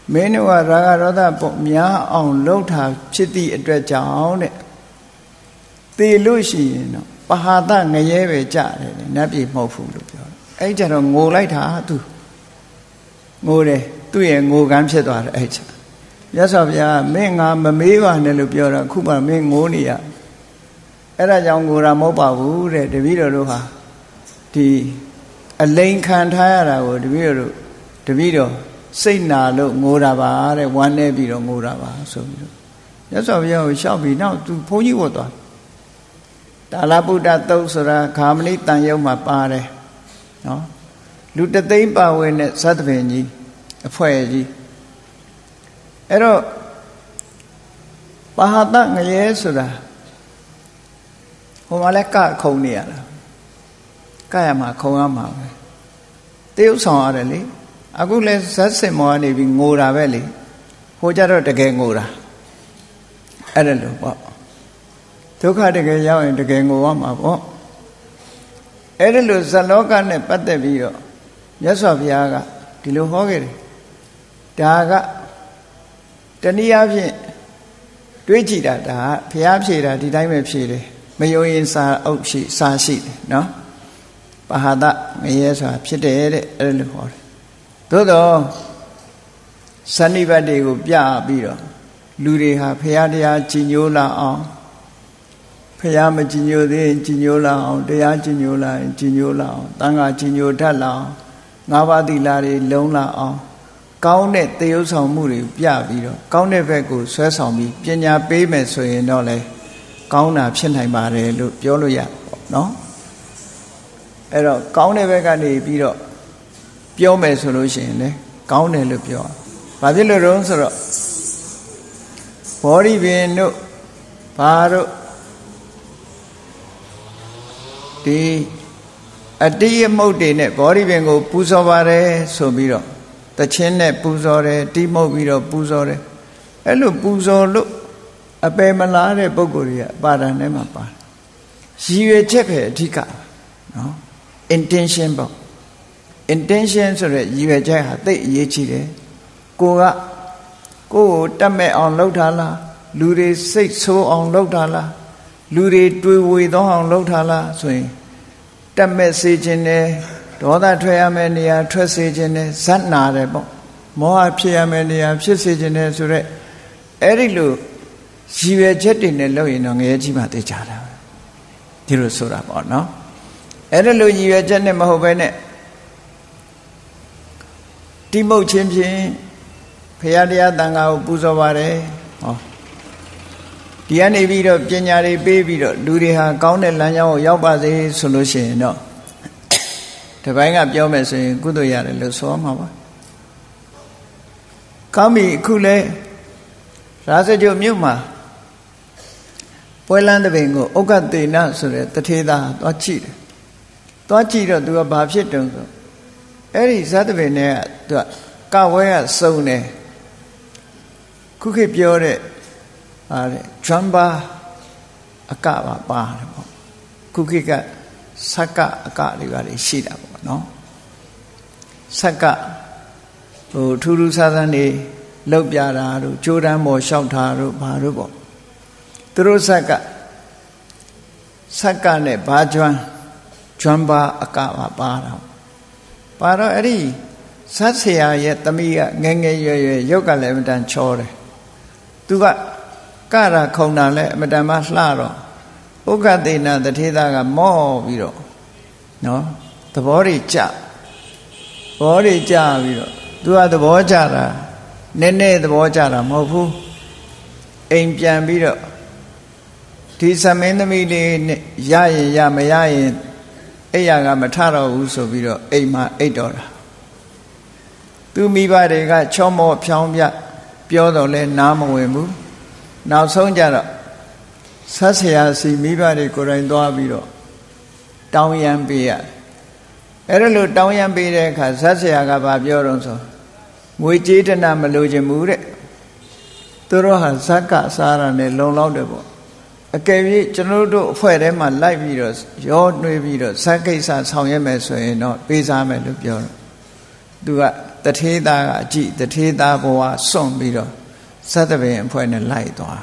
မင်းတို့ကရာဂရောသပေါ့များအောင်လှုပ်တာဖြစ်သည့်အတွက်ကြောင့်တဲ့သေလို့ရှိရင်တော့ပဟာသငရဲပဲကြတယ်နတ်ပြည်မဟုတ်ဘူးလို့ပြောတယ်အဲ့ကြတော့ငိုလိုက်တာသူငိုတယ်သူ့ရဲ့ငိုကန်းဖြစ်သွားတယ်အဲ့ချက်မြတ်စွာဘုရားမင်းငါမမေးပါနဲ့လို့ပြောတော့အခုမှမင်းငိုနေရအဲ့ဒါကြောင့်ငိုတာမဟုတ်ပါဘူးတဲ့တပည့်တော်တို့ဟာဒီအလိန်ခံထားရတာကိုတပည့်တော်စိတ်နာလို့ငိုတာပါတဲ့ဝမ်းနေပြီးတော့ငိုတာပါဆိုပြီးတော့မြတ်စွာဘုရားကိုရှောက်ပြီးနောက်သူဘုန်းကြီးဝတ်သွားတာလဗုဒ္ဓသုတ်ဆိုတာခါမဏိတန်ရုံမှာပါတယ်နော်လူတသိန်းပါဝင်တဲ့သတ္တပင်ကြီးအဖွဲ့ကြီးအဲ့တော့ပဟာသငရဲဆိုတာဟိုမှာလဲကခုံနေရတာကရမှာခုံရမှာပဲတရုပ်ဆောင်ရတယ်လေအခုလဲဇက်စင်မောကနေပြီးငိုတာပဲလေဟိုကြတော့တကယ်ငိုတာအဲ့ဒါလို့ပေါ့ဒုက္ခတကယ်ရောက်ရင်တကယ်ငိုရမှာပေါ့အဲ့ဒါလို့ဇလောကနဲ့ပတ်သက်ပြီးတော့မြတ်စွာဘုရားကဒီလိုဟောခဲ့တယ်ဒါကတနည်းအားဖြင့်တွေးကြည့်တာဒါဘုရားဖြေတာဒီတိုင်းပဲဖြေတယ်မယုံရင်စာအုပ်ရှိစာရှိတယ်နော်ပဟာသငရဲဆိုတာဖြစ်တယ်တဲ့အဲ့လိုဟောတယ်သို့တော့စဏိဘတ်တွေကိုပြပြီးတော့လူတွေဟာဘုရားတရားကြည်ညိုလာအောင်ဘုရားမကြည်ညိုသေးရင်ကြည်ညိုလာအောင်တရားကြည်ညိုလာရင်ကြည်ညိုလာအောင်တန်ခါကြည်ညိုတတ်လာအောင်ငါးပါးသီလတွေလုံးလာအောင်ကောင်းတဲ့သရုပ်ဆောင်မှုတွေပြပြီးတော့ကောင်းတဲ့ဘက်ကိုဆွဲဆောင်ပြီးပညာပေးမယ်ဆိုရင်တော့လေကောင်းတာဖြစ်နိုင်ပါတယ်လို့ပြောလို့ရပေါ့နော်အဲ့တော့ကောင်းတဲ့ဘက်ကနေပြီးတော့ပြောမယ်ဆိုလို့ရှိရင်လေကောင်းတယ်လို့ပြောဘာဖြစ်လို့တော့ဆိုတော့ဘောဓိပင်တို့ဘာတို့ဒီအတိယမုတ်တွေနဲ့ဘောဓိပင်ကိုပူဇော်ပါတယ်ဆိုပြီးတော့တခြင်းနဲ့ပူဇော်တယ်တိမုတ်ပြီးတော့ပူဇော်တယ်အဲ့လိုပူဇော်လို့အပယ်မလားတဲ့ပုဂ္ဂိုလ်တွေကပါဒံထဲမှာပါတယ်ရည်ရွယ်ချက်ပဲအဓိကနော် intention ပေါ့ intention ဆိုတဲ့ရည်ရွယ်ချက်ဟာသိအရေးကြီးတယ်ကိုယ်ကိုတတ်မဲ့အောင်လုပ်ထားလားလူတွေစိတ်ဆိုးအောင်လုပ်ထားလားလူတွေတွေးဝေသောအောင်လုပ်ထားလားဆိုရင်တတ်မဲ့စေခြင်းနဲ့ဒေါသထွက်ရမယ့်နေရာထွက်စေခြင်းနဲ့ဇတ်နာတယ်ပေါ့မောဟဖြစ်ရမယ့်နေရာဖြစ်စေခြင်းနဲ့ဆိုရက်အဲ့ဒီလိုရည်ရွယ်ချက်တွေနဲ့လုပ်ရင်တော့ငရဲကြီးမှသိကြတာဒီလိုဆိုတာပေါ့နော်အဲ့ဒါလိုရည်ရွယ်ချက်နဲ့မဟုတ်ဘဲနဲ့တိမုတ်ခြင်းဖြင့်ဘုရားတရားတန်ခါကိုပူဇော်ပါတယ်ဟောဒီကနေပြီးတော့ပညာတွေပေးပြီးတော့လူတွေဟာကောင်းတဲ့လမ်းကြောင်းကိုရောက်ပါစေဆိုလို့ရှိရင်တော့ဒီဘိုင်းကပြောမယ်ဆိုရင်ကုသိုလ်ရတယ်လို့ဆိုမှာပါကောင်းပြီအခုလဲရာဇကြုမြို့မှာပွဲလန်းတပင်ကိုဥက္ကသေနဆိုတဲ့တထေသာသွားကြည့်တယ်သွားကြည့်တော့သူကဘာဖြစ်တုံးဆိုအဲ့ဒီဇတ်တပင်နဲ့ကသူကဝဲကစုံတယ်ခုခေတ်ပြောတဲ့ဟာတဲ့ဂျွမ်ဘာအကပါပါတယ်ပေါ့ခုခေတ်ကဆက်ကအကတွေပါလေရှိတာပေါ့နော်ဆက်ကဟိုထူးထူးဆန်းဆန်းနေလောက်ပြတာတို့ကြိုးတန်းပေါ်လျှောက်တာတို့ဘာတို့ပေါ့သူတို့ဆက်ကနဲ့ဘာဂျွမ်ဘာအကပါပါတော့ပါတော့အဲ့ဒီဇတ်ဆရာရဲ့သမီးကငယ်ငယ်ရွယ်ရွယ်ရုပ်ကလည်းအမတန်ချောတယ်သူကကရာခုံတာလည်းအမတန်မှလှတော့ဥက္ကသေနတထေသာကမော့ပြီးတော့နော်သဘောတွေကြပြီးတော့သူကသဘောကြတာနည်းနည်းသဘောကြတာမဟုတ်ဘူးအိမ်ပြန်ပြီးတော့ဒီသမင်းသမီးလေးနဲ့ရရင်ရမရရင်အိယာကမထတော့ဘူးဆိုပြီးတော့အိမ်မှာအိတ်တော်တာသူမိဘတွေကချောမောဖြောင်းပြပြောတော့လဲနားမဝင်ဘူးနောက်ဆုံးကြတော့ဆက်ဆရာစီမိဘတွေကိုယ်တိုင်သွားပြီးတော့တောင်းရန်ပေးရအဲ့ဒါလို့တောင်းရန်ပေးတဲ့အခါဆက်ဆရာကဘာပြောတော့ဆိုငွေကြေးတနာမလိုချင်ဘူးတဲ့သူတို့ဟာဇက်ကစားရနဲ့လုံလောက်တယ်ပေါ့အကယ်၍ကျွန်တော်တို့အဖွဲ့ထဲမှာလိုက်ပြီးတော့ရောနှွေးပြီးတော့ဇက်ကိစ္စဆောင်ရွက်မယ်ဆိုရင်တော့ပေးစားမယ်လို့ပြောတော့သူကတထေးသားကအကြည့်တထေးသားဘဝစွန့်ပြီးတော့သတ္တပင်အဖွဲ့နဲ့လိုက်သွား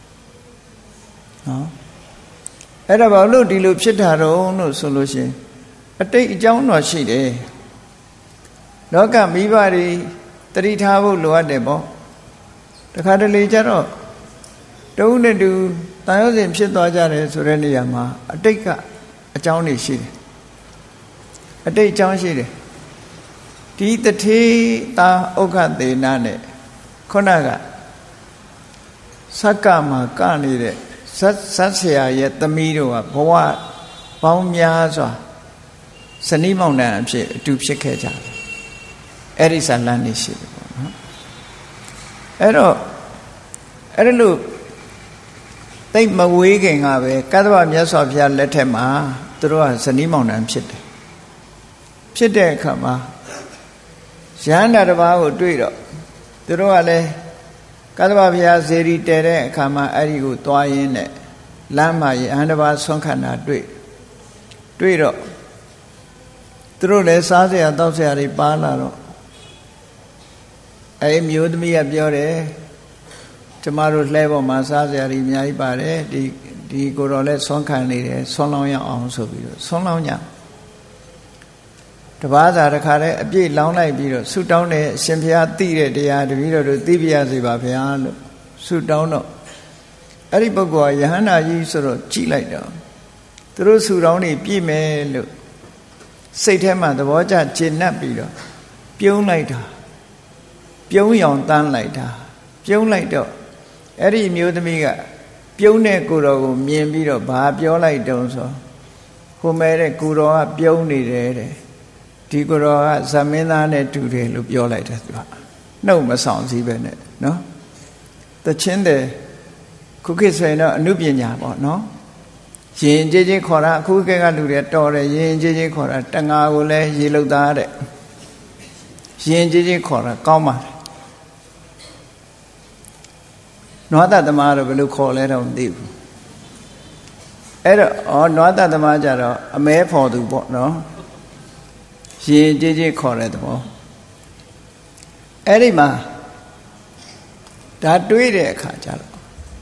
နော်အဲ့ဒါဘာလို့ဒီလိုဖြစ်တာတော့လို့ဆိုလို့ရှိရင်အတိတ်အကြောင်းတော့ရှိတယ်လောကမိဘတွေတတိထားဖို့လိုအပ်တယ်ပေါ့တခါတလေကျတော့တုံးနဲ့တူတန်ရုံးစဉ်ဖြစ်သွားကြတယ်ဆိုတဲ့နေရာမှာအတိတ်ကအကြောင်းတွေရှိတယ်အတိတ်အကြောင်းရှိတယ်ဒီတထေးသားဥက္ခသေနနဲ့ခုနကစက္ကမှာကနေတဲ့ဇတ်ဆရာရဲ့သမီးတို့ကဘဝပေါင်းများစွာဇနီးမောင်နှံအဖြစ်အတူဖြစ်ခဲ့ကြတယ်အဲ့ဒီဇာလန်းနေရှိတယ်ပေါ့နော်အဲ့တော့အဲ့လိုတိတ်မဝေးခင်ကပဲကတ္တဗမြတ်စွာဘုရားလက်ထက်မှာသူတို့ကဇနီးမောင်နှံဖြစ်တယ်ဖြစ်တဲ့အခါမှာရဟန္တာတစ်ပါးကိုတွေ့တော့သူတို့ကလည်းကတ္တဗဘုရားဇေရီတည်တဲ့အခါမှာအဲ့ဒီကိုသွားရင်းနဲ့လမ်းမှာရဟန္တာတစ်ပါးဆွမ်းခန္ဓာတွေ့တော့သူတို့လည်းစားစရာတောက်စရာတွေပါလာတော့အဲ့မျိုးသမီးကပြောတယ်ကျမတို့လှဲပေါ်မှာစားစရာတွေအများကြီးပါတယ်ဒီကိုတော့လည်းဆွမ်းခံနေတယ်ဆွမ်းလောင်းရအောင်ဆိုပြီးတော့ဆွမ်းလောင်းကြတပါးစာတစ်ခါတည်းအပြည့်လောင်းလိုက်ပြီးတော့ဆုတောင်းတယ်အရှင်ဘုရားသိတဲ့တရားတပည့်တော်တို့သိပြရစေပါဗျာလို့ဆုတောင်းတော့အဲ့ဒီပုဂ္ဂိုလ်ကယဟန္တာကြီးဆိုတော့ကြည်လိုက်တော့သူတို့ဆုတောင်းနေပြည့်မယ်လို့စိတ်ထဲမှာသဘောကျကျေနပ်ပြီးတော့ပြုံးလိုက်တာပြုံးရောင်တန်းလိုက်တာပြုံးလိုက်တော့အဲ့ဒီမျိုးသမီးကပြုံးတဲ့ကိုယ်တော်ကိုမြင်ပြီးတော့ဘာပြောလိုက်တုံးဆိုဟိုမဲတဲ့ကိုယ်တော်ကပြုံးနေတယ်တဲ့ဒီကိုယ်တော်ကဇမင်းသားနဲ့တူတယ်လို့ပြောလိုက်တယ်သူကနှုတ်မဆောင်စည်းပဲနဲ့နော်တချင်းတဲ့ခုခေတ်ဆိုရင်တော့အနုပညာပေါ့နော်ရင်ကြည်ချင်းခေါ်တာအခုခေတ်ကလူတွေတော်တယ်ရင်ကြည်ချင်းခေါ်တာတငါကိုလည်းရေလုတ်သားတဲ့ရင်ကြည်ချင်းခေါ်တာကောင်းပါတယ်နွားတသမားတော့ဘယ်လိုခေါ်လဲတော့မသိဘူးအဲ့တော့နွားတသမားကြတော့အမဲဖော်သူပေါ့နော်ရင်ကြည်ချင်းခေါ်တဲ့သဘောအဲ့ဒီမှာဒါတွေးတဲ့အခါကျတော့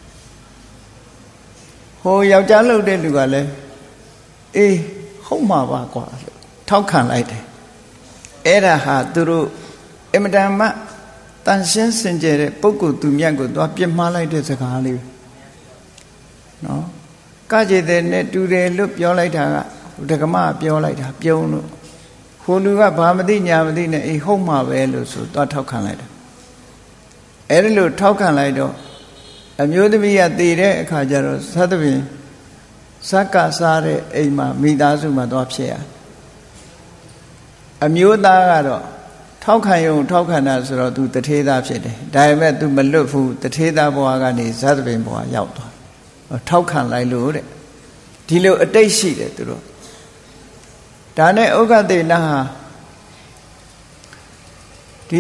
ဟိုယောက်ျားလှုပ်တဲ့လူကလည်းအေးဟုတ်မှာပါကွာလို့ထောက်ခံလိုက်တယ်အဲ့ဒါဟာသူတို့အမတန်မှတန်ရှင်းစင်ကြယ်တဲ့ပုဂ္ဂိုလ်သူမြတ်ကိုသွားပြစ်မှားလိုက်တဲ့စကားလေးနော်ကကြည်တဲ့နဲ့တူတယ်လို့ပြောလိုက်တာကဒကမပြောလိုက်တာပြုံးလို့ဟိုလူကဘာမသိညာမသိနဲ့အေးဟုတ်မှာပဲလို့ဆိုသွားထောက်ခံလိုက်တယ်အဲ့ဒီလိုထောက်ခံလိုက်တော့အမျိုးသမီးကတည်တဲ့အခါကျတော့သတ္တပင်ဇက်ကစားတဲ့အိမ်မှာမိသားစုမှာသွားဖြစ်ရအမျိုးသားကတော့ထောက်ခံရုံထောက်ခံတာဆိုတော့ तू တထေးသားဖြစ်တယ်ဒါပေမဲ့ तू မလွတ်ဘူးတထေးသားဘဝကနေဇတ်ပင်ဘဝရောက်သွားထောက်ခံလိုက်လို့တဲ့ဒီလိုအတိတ်ရှိတယ်သူတို့ဒါနဲ့ဥက္ကသေနဟာဒီ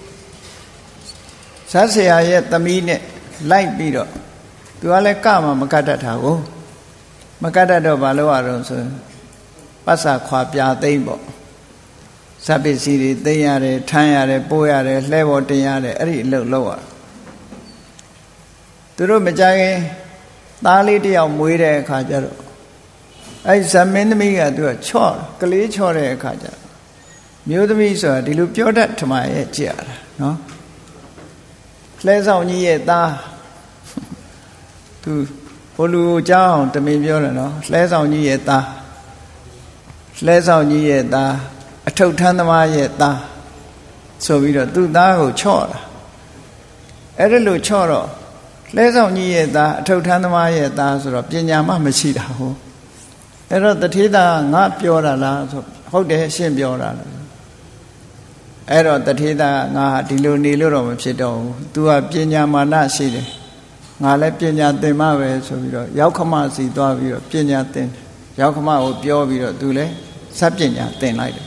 ဇတ်ဆရာရဲ့သမီးနဲ့လိုက်ပြီးတော့ तू ကလည်းကမှမကတ်တတ်တာကိုမကတ်တတ်တော့ဘာလို့ရတော့ဆိုပတ်စာခွာပြသိမ့်ပေါ့ဇပ်ပစ္စည်းတွေသိမ်းရတယ်ထမ်းရတယ်ပို့ရတယ်လှဲပေါ်တင်ရတယ်အဲ့ဒီအလုပ်လုပ်ရသူတို့မကြခင်သားလေးတယောက်မွေးတဲ့အခါကျတော့အဲ့ဇမင်းသမီးကသူကချော့ကလေးချော့တဲ့အခါကျတော့မျိုးသမီးဆိုတာဒီလိုပြောတတ်ထမရဲ့ကြည့်ရတာနော်လှဲဆောင်ကြီးရဲ့သားသူဘိုလူကိုကြောင်းအောင်တမင်ပြောတယ်နော်လှဲဆောင်ကြီးရဲ့သားလှဲဆောင်ကြီးရဲ့သားအထုပ်ထမ်းသမားရဲ့သားဆိုပြီးတော့သူ့သားကိုချော့တာအဲ့ဒါလို့ချော့တော့လှဲဆောင်ကြီးရဲ့သားအထုပ်ထမ်းသမားရဲ့သားဆိုတော့ပညာမှမရှိတာဟုတ်အဲ့တော့တထေးသားငါပြောတာလားဆိုဟုတ်တယ်ရှင်းပြောတာလားအဲ့တော့တထေးသားငါဒီလိုနေလို့တော့မဖြစ်တော့ဘူး तू ကပညာမာနရှိတယ်ငါလည်းပညာသင်မှပဲဆိုပြီးတော့ရောက်ခမစီသွားပြီးတော့ပညာသင်ရောက်ခမကိုပြောပြီးတော့ तू လည်းစပညာသင်လိုက်တယ်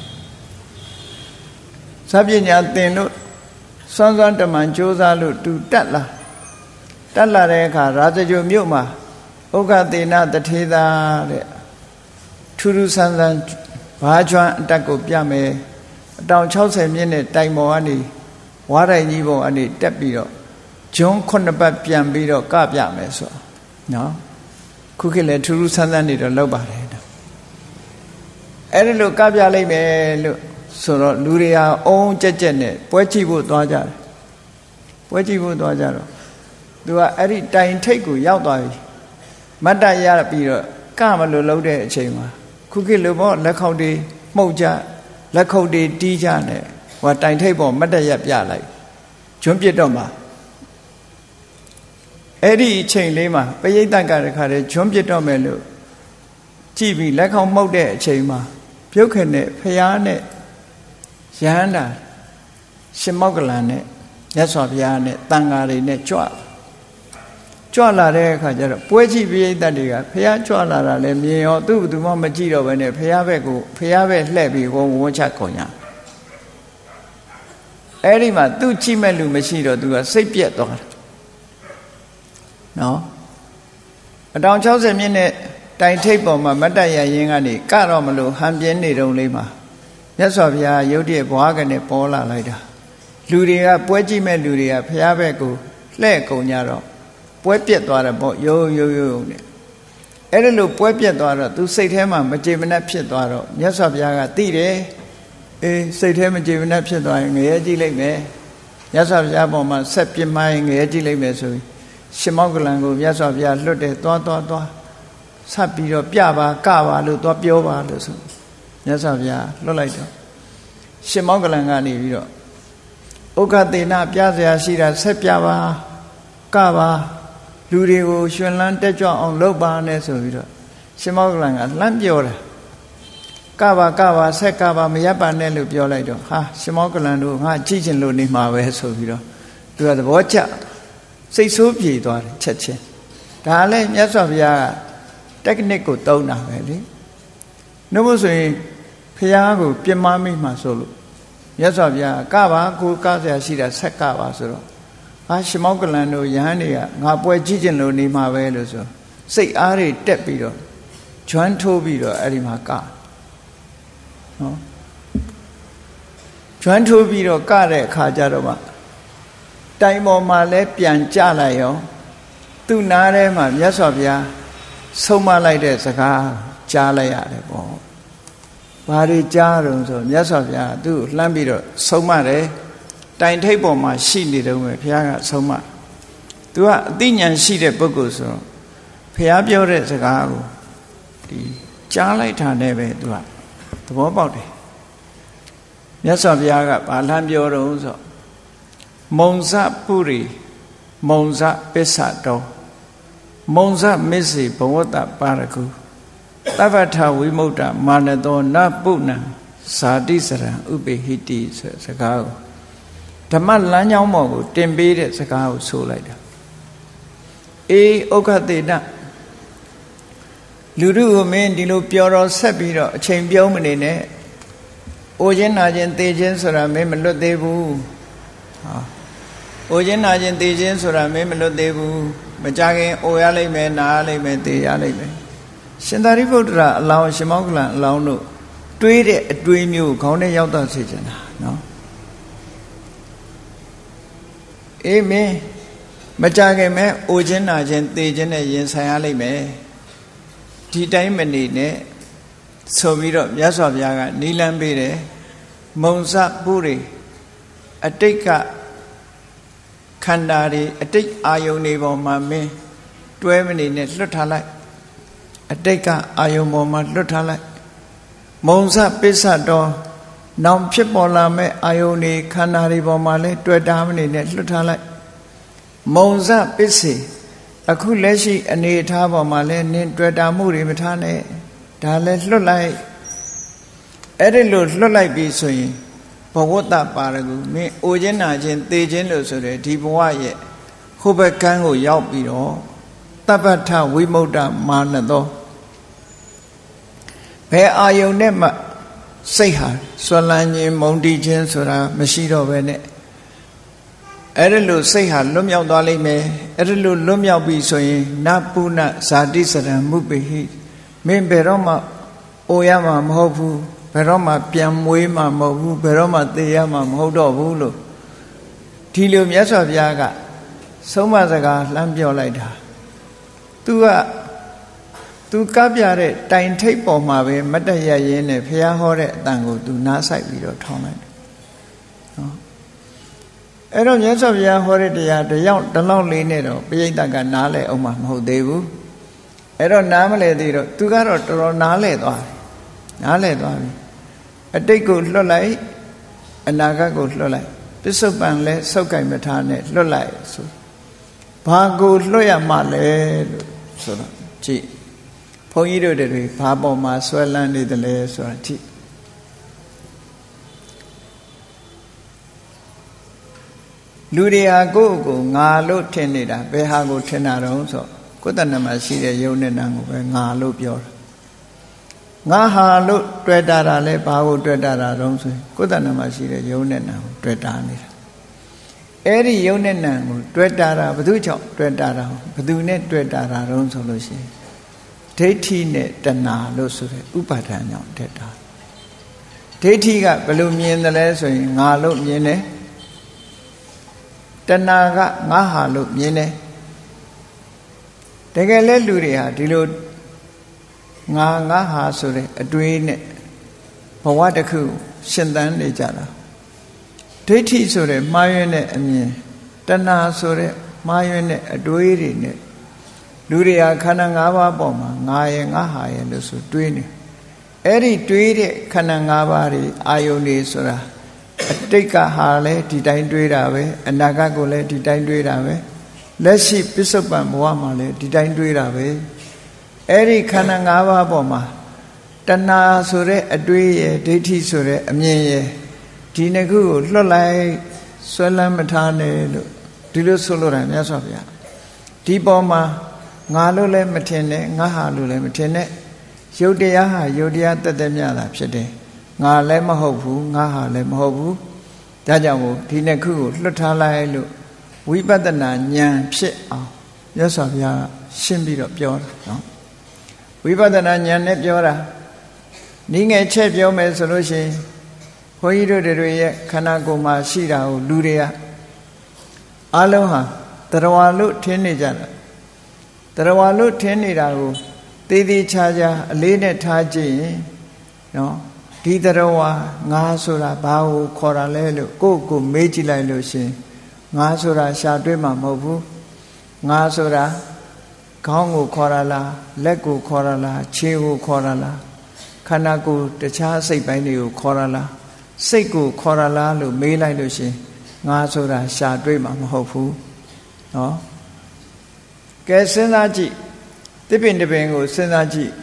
စပညာသင်လို့စွမ်းစွမ်းတမန်ကြိုးစားလို့ तू တက်လာတဲ့အခါရာဇဂိုမြို့မှာဥက္ကသေနတထေးသားတဲ့ထူးထူးဆန်းဆန်းဘာကျွမ်းအတက်ကိုပြမယ်တောင်60မြင့်နဲ့တိုင်ပေါ်ကနေဝါးတိုင်ကြီးပေါ်ကနေတက်ပြီးတော့ဂျွန်း9ပတ်ပြန်ပြီးတော့ကပြမယ်ဆိုနော်ခုခေတ်လည်းထူးထူးဆန်းဆန်းနေတော့လောက်ပါတယ်အဲ့ဒီလိုကပြလိုက်မယ်လို့ဆိုတော့လူတွေဟာအုံကြက်ကြက်နဲ့ပွဲကြည့်ဖို့သွားကြတယ်ပွဲကြည့်ဖို့သွားကြတော့သူကအဲ့ဒီတိုင်ထိပ်ကိုရောက်သွားပြီမတ်တရပြီးတော့ကမလို့လှုပ်တဲ့အချိန်မှာခုခေတ်လိုပေါ့လက်ခေါက်တွေမှုတ်ကြလက်ခုပ်တွေတီးကြနဲ့ဟိုတိုင်ထိပ်ပေါ်မတ်တရပြလိုက်ဂျွန်းပြစ်တော့မှာအဲ့ဒီအချိန်လေးမှာပရိသတ်ကတခါတည်းဂျွန်းပြစ်တော့မယ်လို့ကြည့်ပြီးလက်ခေါက်မှုတ်တဲ့အချိန်မှာပြုတ်ခင်နဲ့ဖျားနဲ့ရဟန္တာရှင်မောက္ကလန်နဲ့မြတ်စွာဘုရားနဲ့တန်ဃာတွေနဲ့ကြွလာတဲ့အခါကျတော့ပွဲကြည့်ပရိသတ်တွေကဖျားကြွလာတာလည်းမြင်ရောသူ့ဘယ်သူမှမကြည့်တော့ဘဲနဲ့ဖျားဘက်လှည့်ပြီးဝဝချကုန်ညာအဲ့ဒီမှာသူ့ကြည့်မဲ့လူမရှိတော့သူကစိတ်ပြက်သွားတယ်နော်အတောင်60မြင့်နဲ့တိုင်ထိပ်ပေါ်မှာမတ်တရရင်ကနေကတော့မလို့ဟန်ပြင်းနေတုံးလေးမှာမြတ်စွာဘုရားရုပ်တရက်ဘွားကနေပေါ်လာလိုက်တာလူတွေကပွဲကြည့်မဲ့လူတွေကဘုရားဘက်ကိုလှည့်ကုန်ကြတော့ပွဲပြက်သွားတယ်ပေါ့ရိုးနဲ့အဲ့ဒါလို့ပွဲပြက်သွားတော့သူစိတ်ထဲမှာမကြေမနက်ဖြစ်သွားတော့မြတ်စွာဘုရားကသိတယ်အေးစိတ်ထဲမကြေမနက်ဖြစ်သွားရင်ငရဲကြည့်လိုက်မယ်မြတ်စွာဘုရားပေါ်မှာဆက်ပြင်းမရင်ငရဲကြည့်လိုက်မယ်ဆိုပြီးရှင်မောက္ကလန်ကိုမြတ်စွာဘုရားလွတ်တယ်သွားဆက်ပြီးတော့ပြပါကပါလို့သွားပြောပါလို့ဆိုမြတ်စွာဘုရားလွတ်လိုက်တော့ရှင်မောက္ကလန်ကနေပြီးတော့ဥက္ကသေနပြစရာရှိတာဆက်ပြပါကပါလူတွေကိုရှင်လန်းတက်ကြွအောင်လုပ်ပါနဲ့ဆိုပြီးတော့ရှင်မောက္ကလန်ကလှမ်းပြောတယ်ကပါဆက်ကပါမရပ်ပါနဲ့လို့ပြောလိုက်တော့ဟာရှင်မောက္ကလန်တို့ငါကြည့်ချင်လို့နေမှာပဲဆိုပြီးတော့သူကသဘောကျစိတ်ဆိုးပြေသွားတယ်ချက်ချင်းဒါလည်းမြတ်စွာဘုရားက technique ကိုသုံးတာပဲလေနှုတ်ဆိုရင်ဘုရားကိုပြမမိမှဆိုလို့မြတ်စွာဘုရားကပါကိုကဆရာရှိတာဆက်ကပါဆိုတော့ဟာရှင်မောက္ကလန်တို့ယဟန်တွေကငါပွဲကြည့်ကျင်လို့နေမှာပဲလို့ဆိုစိတ်အားတွေတက်ပြီးတော့ကျွမ်းထိုးပြီးတော့အဲ့ဒီမှာကနော်ကျွမ်းထိုးပြီးတော့ကတဲ့အခါကျတော့မှတိုင်ပေါ်မှာလဲပြန်ကြလိုက်ရောသူ့နားထဲမှာမြတ်စွာဘုရားဆုံးမလိုက်တဲ့စကားကြားလိုက်ရတယ်ပေါ့ဘာတွေကြားတော့ဆိုမြတ်စွာဘုရားသူ့ကိုလှမ်းပြီးတော့ဆုံးမတယ်တိုင်ထိပ်ပေါ်မှာရှိနေတော့ပဲဘုရားကဆုံးမသူကအသိဉာဏ်ရှိတဲ့ပုဂ္ဂိုလ်ဆိုတော့ဘုရားပြောတဲ့စကားကိုဒီကြားလိုက်တာနဲ့ပဲသူကသဘောပေါက်တယ်မြတ်စွာဘုရားကဘာလှမ်းပြောတော့ဆိုမုံဇပုရိမုံဇပစ္စတောမုံဇမစ္စေဘဝတ္တပါရကုသဗ္ဗထဝိမု tta မာနတောနပုဏ္ဏဇာတိစရံဥပိဟိတိဆိုစကားကိုဓမ္မလမ်းကြောင်းပေါ်ကိုတင်ပေးတဲ့စကားကိုဆိုလိုက်တာအေးဥက္ခသေနလူတို့ကိုမင်းဒီလိုပြောတော့ဆက်ပြီးတော့အချိန်ပြုံးမနေနဲ့အိုခြင်းနာခြင်းသေခြင်းဆိုတာမင်းမလွတ်သေးဘူးဟာအိုခြင်းနာခြင်းသေခြင်းဆိုတာမင်းမလွတ်သေးဘူးမကြခင်အိုရလိမ့်မယ်နာရလိမ့်မယ်သေရလိမ့်မယ်ရှင်သာရိပုတ္တရာအလောင်းရှင်မောက္ကလန်အလောင်းတို့တွေးတဲ့အတွေးမျိုးခေါင်းထဲရောက်တော့စေချင်တာနော်အေးမင်းမကြခင်မဲ့အိုခြင်းနာခြင်းသေခြင်းနဲ့ရင်ဆိုင်ရလိမ့်မယ်ဒီတိုင်းမနေနဲ့ဆိုပြီးတော့မြတ်စွာဘုရားကနီလန်းပေးတယ်မုံစပုရိအတိတ်ကခန္ဓာတွေအတိတ်အာယုန်တွေပေါ်မှာမင်းတွဲမနေနဲ့လွတ်ထားလိုက်အတိတ်ကအာယုန်ပေါ်မှာလွတ်ထားလိုက်မုံစပစ္စတော်နောင်ဖြစ်ပေါ်လာမဲ့အာယုန်တွေခန္ဓာတွေပေါ်မှာလဲတွေ့တာမနေနဲ့လွတ်ထားလိုက်မုံစပစ္စေအခုလက်ရှိအနေအထားပေါ်မှာလဲနင်းတွေ့တာမှုတွေမထားနဲ့ဒါလဲလွတ်လိုက်အဲ့ဒီလိုလွတ်လိုက်ပြီဆိုရင်ဘဝတ္တပါရကုမင်းအိုခြင်းနာခြင်းသေခြင်းလို့ဆိုတဲ့ဒီဘဝရဲ့ဟိုဘက်ကန်းကိုရောက်ပြီးတော့တပ္ပထဝိမု tta မာနတောဘယ်အာယုန်နဲ့မှစိတ်ဟာဆွလန်းခြင်းမုန်တီးခြင်းဆိုတာမရှိတော့ပဲနဲ့အဲ့ဒါလို့စိတ်ဟာလွတ်မြောက်သွားလိမ့်မယ်အဲ့ဒါလို့လွတ်မြောက်ပြီဆိုရင်နပုဏ္ဏဇာတိစရံမုပိဟိမင်းဘယ်တော့မှအိုရမှာမဟုတ်ဘူးဘယ်တော့မှပြန်မွေးမှာမဟုတ်ဘူးဘယ်တော့မှသေရမှာမဟုတ်တော့ဘူးလို့ဒီလိုမြတ်စွာဘုရားကဆုံးမစကားလှမ်းပြောလိုက်တာသူကပြတဲ့တိုင်ထိပ်ပေါ်မှာပဲမတ်တရရင်းနဲ့ဘုရားဟောတဲ့အတန်ကိုသူနားဆိုင်ပြီးတော့ထောင်းလိုက်တယ်နော်အဲ့တော့မြတ်စွာဘုရားဟောတဲ့တရားတလောက်လေးနဲ့တော့ပိဋကကနားလဲအောင်မှာမဟုတ်သေးဘူးအဲ့တော့နားမလဲသေးတော့သူကတော့တော်တော်နားလဲသွားပြီအတိတ်ကိုလွတ်လိုက်အနာဂတ်ကိုလွတ်လိုက်ပစ္စုပန်လဲစောက်ကင်မထားနဲ့လွတ်လိုက်ဆိုဘာကိုလွတ်ရမှလဲလို့ဆိုတော့ကြည့်ဘုန်းကြီးတို့တွေဘာပေါ်မှာဆွဲလန်းနေတယ်လဲဆိုတာကြည့်လူတွေဟာကိုယ့်ကိုငါလို့ထင်နေတာဘယ်ဟာကိုထင်တာတုံးဆိုကိုယ်တဏ္ဍမှာရှိတဲ့ယုံနဲ့နာကိုပဲငါလို့ပြောတာငါဟာလို့တွေ့တာလဲဘာကိုတွေ့တာတုံးဆိုကိုယ်တဏ္ဍမှာရှိတဲ့ယုံနဲ့နာကိုတွေ့တာနေတာအဲ့ဒီယုံနဲ့နာကိုတွေ့တာဘယ်သူကြောင့်တွေ့တာဘယ်သူနဲ့တွေ့တာတုံးဆိုလို့ရှိရင်ဒိဋ္ဌိနဲ့တဏှာလို့ဆိုတဲ့ဥပါဒဏ်ကြောင့်တက်တာဒိဋ္ဌိကဘယ်လိုမြင်တယ်လဲဆိုရင်ငါလို့မြင်တယ်တဏှာကငါဟာလို့မြင်တယ်တကယ်လဲလူတွေဟာဒီလိုငါဟာဆိုတဲ့အတွေးနဲ့ဘဝတစ်ခုရှင်သန်နေကြတာဒိဋ္ဌိဆိုတဲ့မှားယွင်းတဲ့အမြင်တဏှာဆိုတဲ့မှားယွင်းတဲ့အတွေးတွေနဲ့လူတွေဟာခန္ဓာ၅ပါးပေါ်မှာငါရဲ့ငါဟာရဲ့လို့ဆိုတွေးနေအဲ့ဒီတွေးတဲ့ခန္ဓာ၅ပါးတွေအာယုန်တွေဆိုတာအတိတ်ကဟာလဲဒီတိုင်းတွေးတာပဲအနာဂတ်ကိုလည်းဒီတိုင်းတွေးတာပဲလက်ရှိပစ္စုပန်ဘဝမှာလည်းဒီတိုင်းတွေးတာပဲအဲ့ဒီခန္ဓာ၅ပါးပေါ်မှာတဏှာဆိုတဲ့အတွေးရဲ့ဒိဋ္ဌိဆိုတဲ့အမြင်ရဲ့ဒီနှစ်ခုကိုလွတ်လိုက်ဆွဲလန်းမထားနဲ့လို့ဒီလိုဆိုလိုတာမြတ်စွာဘုရားဒီပေါ်မှာငါလို့လည်းမထင်နဲ့ငါဟာလို့လည်းမထင်နဲ့ယုတ်တရားဟာယုတ်တရားတက်တက်မြတာဖြစ်တယ်ငါလည်းမဟုတ်ဘူးငါဟာလည်းမဟုတ်ဘူးဒါကြောင့်မို့ဒီနှစ်ခုကိုလွတ်ထားလိုက်လို့ဝိပဿနာဉာဏ်ဖြစ်အောင်မြတ်စွာဘုရားရှင်းပြီးတော့ပြောတာနော်ဝိပဿနာဉာဏ်နဲ့ပြောတာနည်းငယ်ချက်ပြောမယ်ဆိုလို့ရှိရင်ဘုန်းကြီးတို့တွေရဲ့ခန္ဓာကိုယ်မှာရှိတာကိုလူတွေကအလုံးဟာတရားလို့ထင်နေကြတာတရားလို့ထင်နေတာကိုသေးသေးချာချာအလေးနဲ့ထားကြည့်ရင်နော်ဒီတရားငါဆိုတာဘာကိုခေါ်တာလဲလို့ကိုယ်မေးကြည့်လိုက်လို့ရှင်ငါဆိုတာရှာတွေ့မှာမဟုတ်ဘူးငါဆိုတာခေါင်းကိုခေါ်ရလားလက်ကိုခေါ်ရလားခြေကိုခေါ်ရလားခန္ဓာကိုယ်တခြားစိတ်ပိုင်းတွေကိုခေါ်ရလားစိတ်ကိုခေါ်ရလားလို့မေးလိုက်လို့ရှင်ငါဆိုတာရှာတွေ့မှာမဟုတ်ဘူးနော်ကဲစဉ်းစားကြည့်တစ်ပင်တစ်ပင်ကိုစဉ်းစားကြည့်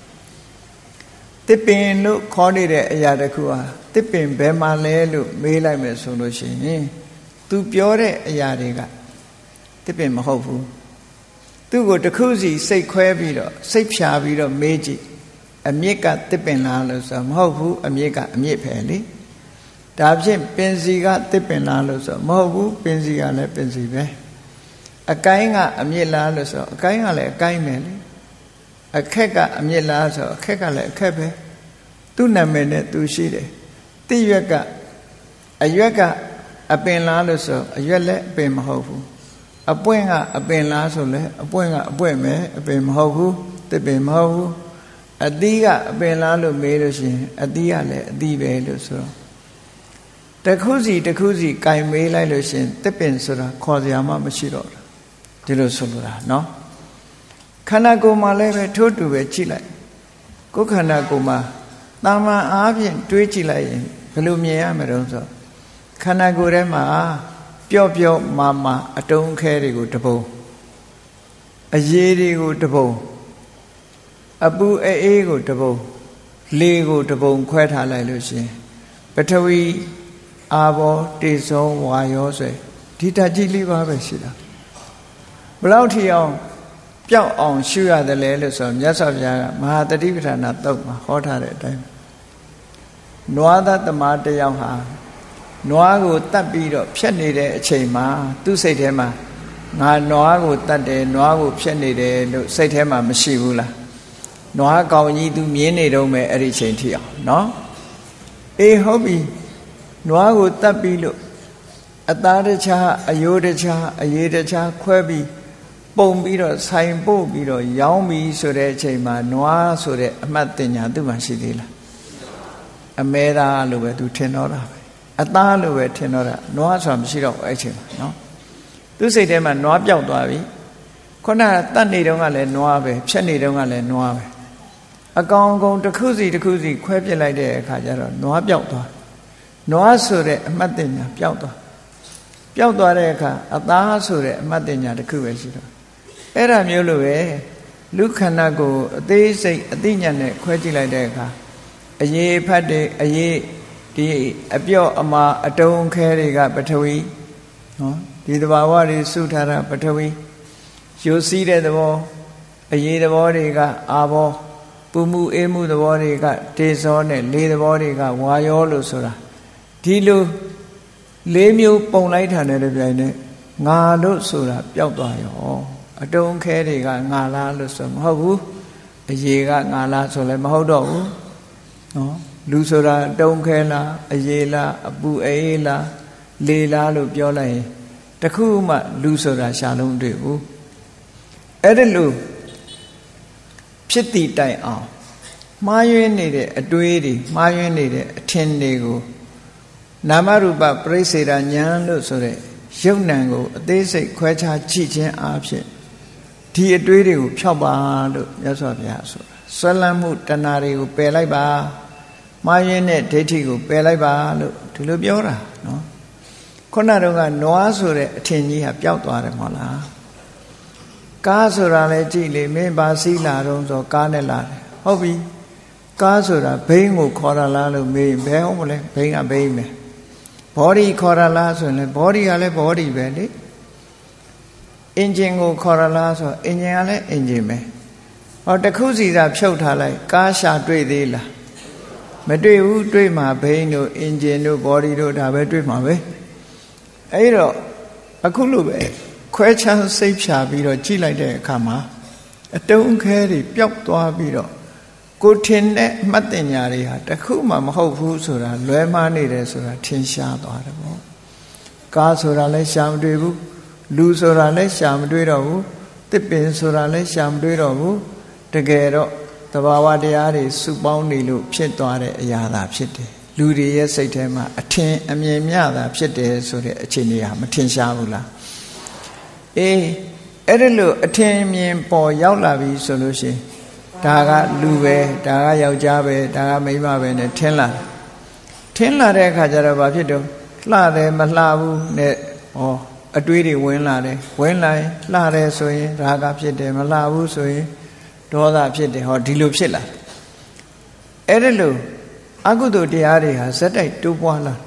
တစ်ပင်လို့ခေါ်နေတဲ့အရာတစ်ခုဟာတစ်ပင်ဘယ်မှာလဲလို့မေးလိုက်မယ်ဆိုလို့ရှိရင်သူပြောတဲ့အရာတွေကတစ်ပင်မဟုတ်ဘူးသူ့ကိုတစ်ခုစီစိတ်ခွဲပြီးတော့စိတ်ဖြာပြီးတော့မေးကြည့်အမြစ်ကတစ်ပင်လားလို့ဆိုမဟုတ်ဘူးအမြစ်ကအမြစ်ပဲလေဒါဖြင့်ပင်စီကတစ်ပင်လားလို့ဆိုမဟုတ်ဘူးပင်စီကလည်းပင်စီပဲအကိုင်းကအမြစ်လားလို့ဆိုအကိုင်းကလည်းအကိုင်းပဲလေအခက်ကအမြစ်လားဆိုအခက်ကလည်းအခက်ပဲသူ့နာမည်နဲ့သူရှိတယ်တိရွက်ကအရွက်ကအပင်လားလို့ဆိုအရွက်လည်းအပင်မဟုတ်ဘူးအပွင့်ကအပင်လားဆိုလဲအပွင့်ကအပွင့်ပဲအပင်မဟုတ်ဘူးတစ်ပင်မဟုတ်ဘူးအသီးကအပင်လားလို့မေးလို့ရှိရင်အသီးကလည်းအသီးပဲလို့ဆိုတော့တစ်ခုစီကင်မေးလိုက်လို့ရှိရင်တစ်ပင်ဆိုတာခေါ်စရာမှမရှိတော့ဘူးဒီလိုဆိုလိုတာနော်ခန္ဓာကိုယ်မှာလည်းပဲထိုးတူပဲကြည့်လိုက်ကိုယ်ခန္ဓာကိုယ်မှာတာမန်အားဖြင့်တွေးကြည့်လိုက်ရင်ဘယ်လိုမြင်ရမလဲဆိုခန္ဓာကိုယ်ထဲမှာပျော့မာအတုံးခဲတွေကိုတပုံအရေးတွေကိုတပုံအပူအေးကိုတပုံလေကိုတပုံခွဲထားလိုက်လို့ရှင်ပထဝီအာဘောတေဇောဝါယောဆိုဒီဓာတ်ကြီးလေးပါပဲရှိတာဘလောက်ထီအောင်ပျောက်အောင်ရှုရတယ်လဲလို့ဆိုမြတ်စွာဘုရားကမဟာတတိပဋ္ဌာနာသုတ်မှာဟောထားတဲ့အတိုင်းနွားသားသမားတယောက်ဟာနွားကိုတတ်ပြီးတော့ဖြတ်နေတဲ့အချိန်မှာသူ့စိတ်ထဲမှာငါနွားကိုတတ်တယ်နွားကိုဖြတ်နေတယ်လို့စိတ်ထဲမှာမရှိဘူးလားနွားကောင်ကြီးသူမြင်နေတော့မယ်အဲ့ဒီချိန်ထိအောင်နော် hobby noa go tapilo ataracha ayodacha ayedacha kwebi pombiro sign biro yaumi sore chema noa sore amatinya tu masidila amera lube tu tenora ata lube tenora noa so msiro chema no tu sei de ma noa pyaut twa bi khona tat nei dong ka le noa be phyat nei dong ka le noa be akong kong takhu si khwe pit lai de akha ja ro noa pyaut twa noa so de amatinya pyaut twa pyaut twa de akha ata so de amatinya takhu be shi doအဲ့ဒါမျိုးလိုပဲလူခန္ဓာကိုအသေးစိတ်အသိဉာဏ်နဲ့ခွဲကြည့်လိုက်တဲ့အခါအရေးဖတ်တဲ့အရေးဒီအပြော့အမာအတုံးခဲတွေကပထဝီနော်ဒီသဘာဝတွေစုထားတာပထဝီယူစည်းတဲ့သဘောအရေးသဘောတွေကအာဘောပူမှုအေးမှုသဘောတွေကဒေဇောနဲ့လေသဘောတွေကဝါယောလို့ဆိုတာဒီလိုလေးမျိုးပုံလိုက်တာနဲ့တပြိုင်နက်ငါလို့ဆိုတာပျောက်သွားရောအတုံးခဲတွေကငါလားလို့ဆိုမဟုတ်ဘူးအရေးကငါလားဆိုလည်းမဟုတ်တော့ဘူးနော်လူဆိုတာအတုံးခဲလားအရေးလားအပူအေးလားလေလားလို့ပြောလိုက်ရင်တခုမှလူဆိုတာရှာလုံးတွေ့ဘူးအဲ့ဒါလို့ဖြစ်တည်တိုင်အောင်မှားယွင်းနေတဲ့အတွေးတွေမှားယွင်းနေတဲ့အထင်တွေကိုနာမရူပပရိစ္ဆေဒဉာဏ်လို့ဆိုတဲ့ရုပ်နံကိုအသေးစိတ်ခွဲခြားကြည့်ခြင်းအဖြစ်ဒီအတွေးတွေကိုဖြောက်ပါလို့မြတ်စွာဘုရားဆိုတာဆွဲလန်းမှုတဏှာတွေကိုပယ်လိုက်ပါမှားယွင်းတဲ့ဒိဋ္ဌိကိုပယ်လိုက်ပါလို့ဒီလိုပြောတာနော်ခုနတုန်းကနွားဆိုတဲ့အထင်ကြီးဟာပျောက်သွားတယ်မဟုတ်လားကားဆိုတာလည်းကြည့်လေမင်းပါစီးလာတော့ဆိုကားနဲ့လာတယ်ဟုတ်ပြီကားဆိုတာဘိန်းကိုခေါ်ရလားလို့မေးဘယ်ဟုတ်မလဲဘိန်းကဘိန်းပဲဘောဒီခေါ်ရလားဆိုရင်လည်းဘောဒီကလည်းဘောဒီပဲလေအင်ဂျင်ကိုခေါ်ရလားဆိုအင်ဂျင်ကလည်းအင်ဂျင်ပဲဟောတခုစီသာဖြုတ်ထားလိုက်ကားရှာတွေ့သေးလားမတွေ့ဘူးတွေ့မှာဘိန်းတို့အင်ဂျင်တို့ဘောဒီတို့ဒါပဲတွေ့မှာပဲအဲ့တော့အခုလိုပဲခွဲခြားစိတ်ဖြာပြီးတော့ကြည့်လိုက်တဲ့အခါမှာအတုံးခဲတွေပျောက်သွားပြီးတော့ကိုထင်တဲ့အမှတ်တင်ညာတွေဟာတခုမှမဟုတ်ဘူးဆိုတာလွဲမှားနေတယ်ဆိုတာထင်ရှားသွားတယ်ပေါ့ကားဆိုတာလည်းရှာမတွေ့ဘူးလူဆိုတာလည်းရှာမတွေ့တော့ဘူးတစ်ပင်ဆိုတာလည်းရှာမတွေ့တော့ဘူးတကယ်တော့သဘာဝတရားတွေစုပေါင်းနေလို့ဖြစ်သွားတဲ့အရာသာဖြစ်တယ်လူတွေရဲ့စိတ်ထဲမှာအထင်အမြင်များတာဖြစ်တယ်ဆိုတဲ့အခြေအနေဟာမထင်ရှားဘူးလားအေးအဲ့ဒါလို့အထင်အမြင်ပေါ်ရောက်လာပြီဆိုလို့ရှိရင်ဒါကလူပဲဒါကယောက်ျားပဲဒါကမိန်းမပဲနဲ့ထင်လာတဲ့အခါကျတော့ဘာဖြစ်တော့လှတယ်မလှဘူးနဲ့ဩအတွေးတွေဝင်လာတယ်ဝင်လာရင်လှတယ်ဆိုရင်ရာဂဖြစ်တယ်မလှဘူးဆိုရင်ဒေါသဖြစ်တယ်ဟောဒီလိုဖြစ်လာအဲ့ဒါလို့အကုသိုလ်တရားတွေဟာဇက်တိုက်တိုးပွားလာ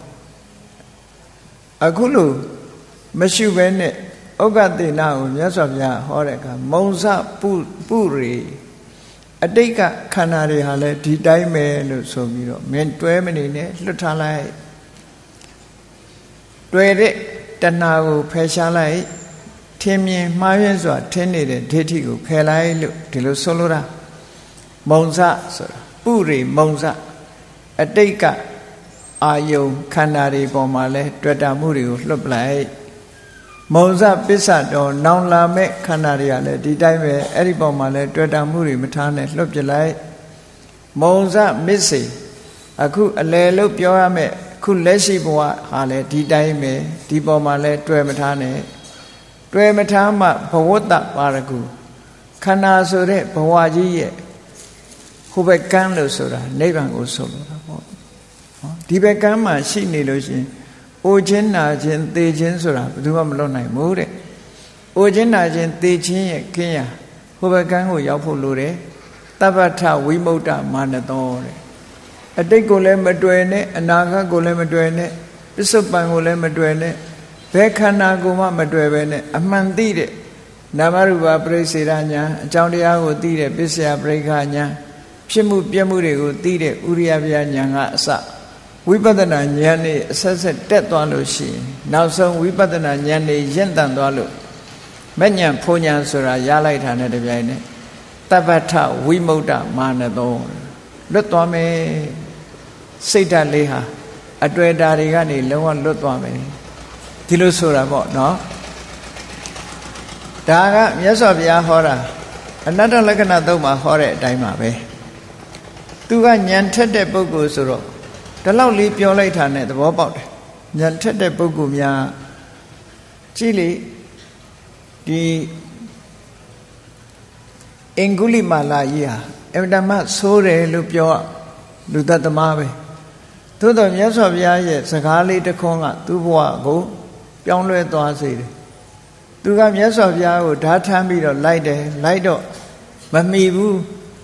အခုလို့မရှိဘဲနဲ့ဥက္ကသေနကိုမြတ်စွာဘုရားဟောတဲ့အခါမုံစပုရိအတိတ်ကခန္ဓာတွေဟာလည်းဒီတိုင်းပဲလို့ဆိုပြီးတော့မင်းတွဲမနေနဲ့လွတ်ထားလိုက်တွေ့တဲ့တဏှာကိုဖယ်ရှားလိုက်ထင်မြင်မှားယွင်းစွာထင်နေတဲ့ဒိဋ္ဌိကိုဖယ်လိုက်လို့ဒီလိုဆိုလိုတာမုံစဆိုတာပုရိမုံစအတိတ်ကအာယုံခန္ဓာတွေပေါ်မှာလဲတွေ့တာမှုတွေကိုလွတ်ပလိုက်မုံစပစ္စတော်နောင်လာမဲ့ခန္ဓာတွေကလည်းဒီတိုင်းပဲအဲ့ဒီပေါ်မှာလဲတွေ့တာမှုတွေမထားနဲ့လွတ်ပြလိုက်မုံစမစ္စေအခုအလယ်လို့ပြောရမယ်ခုလက်ရှိဘဝဟာလဲဒီတိုင်းပဲဒီပေါ်မှာလဲတွေ့မထားနဲ့တွေ့မထားမှဘဝတ္တပါရကုခန္ဓာဆိုတဲ့ဘဝကြီးရဲ့ဟိုဘက်ကမ်းလို့ဆိုတာနိဗ္ဗာန်ကိုဆိုလိုတာပေါ့ဒီဘက်ကမ်းမှာရှိနေလို့ရှိရင်အိုခြင်းနာခြင်းသေခြင်းဆိုတာဘယ်သူမှမလွတ်နိုင်ဘူးတဲ့အိုခြင်းနာခြင်းသေခြင်းရဲ့ခင်းရဟိုဘက်ကမ်းကိုရောက်ဖို့လိုတယ်တပ္ပထဝိမု tta မာနတောတဲ့အတိတ်ကိုလည်းမတွေ့နဲ့အနာဂတ်ကိုလည်းမတွေ့နဲ့ပစ္စုပန်ကိုလည်းမတွေ့နဲ့ဘယ်ခန္ဓာကိုမှမတွေ့ပဲနဲ့အမှန်သိတဲ့နာမရူပပရိစ္ဆေဒဉာဏ်အကြောင်းတရားကိုသိတဲ့ပစ္စယပရိက္ခဉာဏ်ဖြစ်မှုပြမှုတွေကိုသိတဲ့ဥရိယပြဉာဏ်ကအစဝိပဿနာဉာဏ်နဲ့အဆက်ဆက်တက်သွားလို့ရှိရင်နောက်ဆုံးဝိပဿနာဉာဏ်နဲ့ရင့်တန်သွားလို့မဉဏ်ဖုံဉဏ်ဆိုတာရလိုက်တာနဲ့တပြိုင်နက်တပ္ပထဝိမု tta မာနတောလွတ်သွားမယ်စိတ်ဓာတ်လေးဟာအတွေ့အတာတွေကနေလုံးဝလွတ်သွားမယ်ဒီလိုဆိုတာပေါ့နော်ဒါကမြတ်စွာဘုရားဟောတာအနတ္တလက္ခဏာသုံးမှာဟောတဲ့အတိုင်းပါပဲသူကဉာဏ်ထက်တဲ့ပုဂ္ဂိုလ်ဆိုတော့ဒီလောက်လေးပြောလိုက်တာနဲ့သဘောပေါက်တယ်ဉာဏ်ထက်တဲ့ပုဂ္ဂိုလ်များကြည့်လေဒီအင်္ဂုလိမာလာကြီးဟာအမတမဆိုးတယ်လို့ပြောလူသက်သမားပဲသို့တော်မြတ်စွာဘုရားရဲ့စကားလေးတစ်ခွန်းကသူ့ဘဝကိုပြောင်းလဲသွားစေတယ်သူကမြတ်စွာဘုရားကိုဓာထမ်းပြီးတော့လိုက်တယ်လိုက်တော့မမီဘူး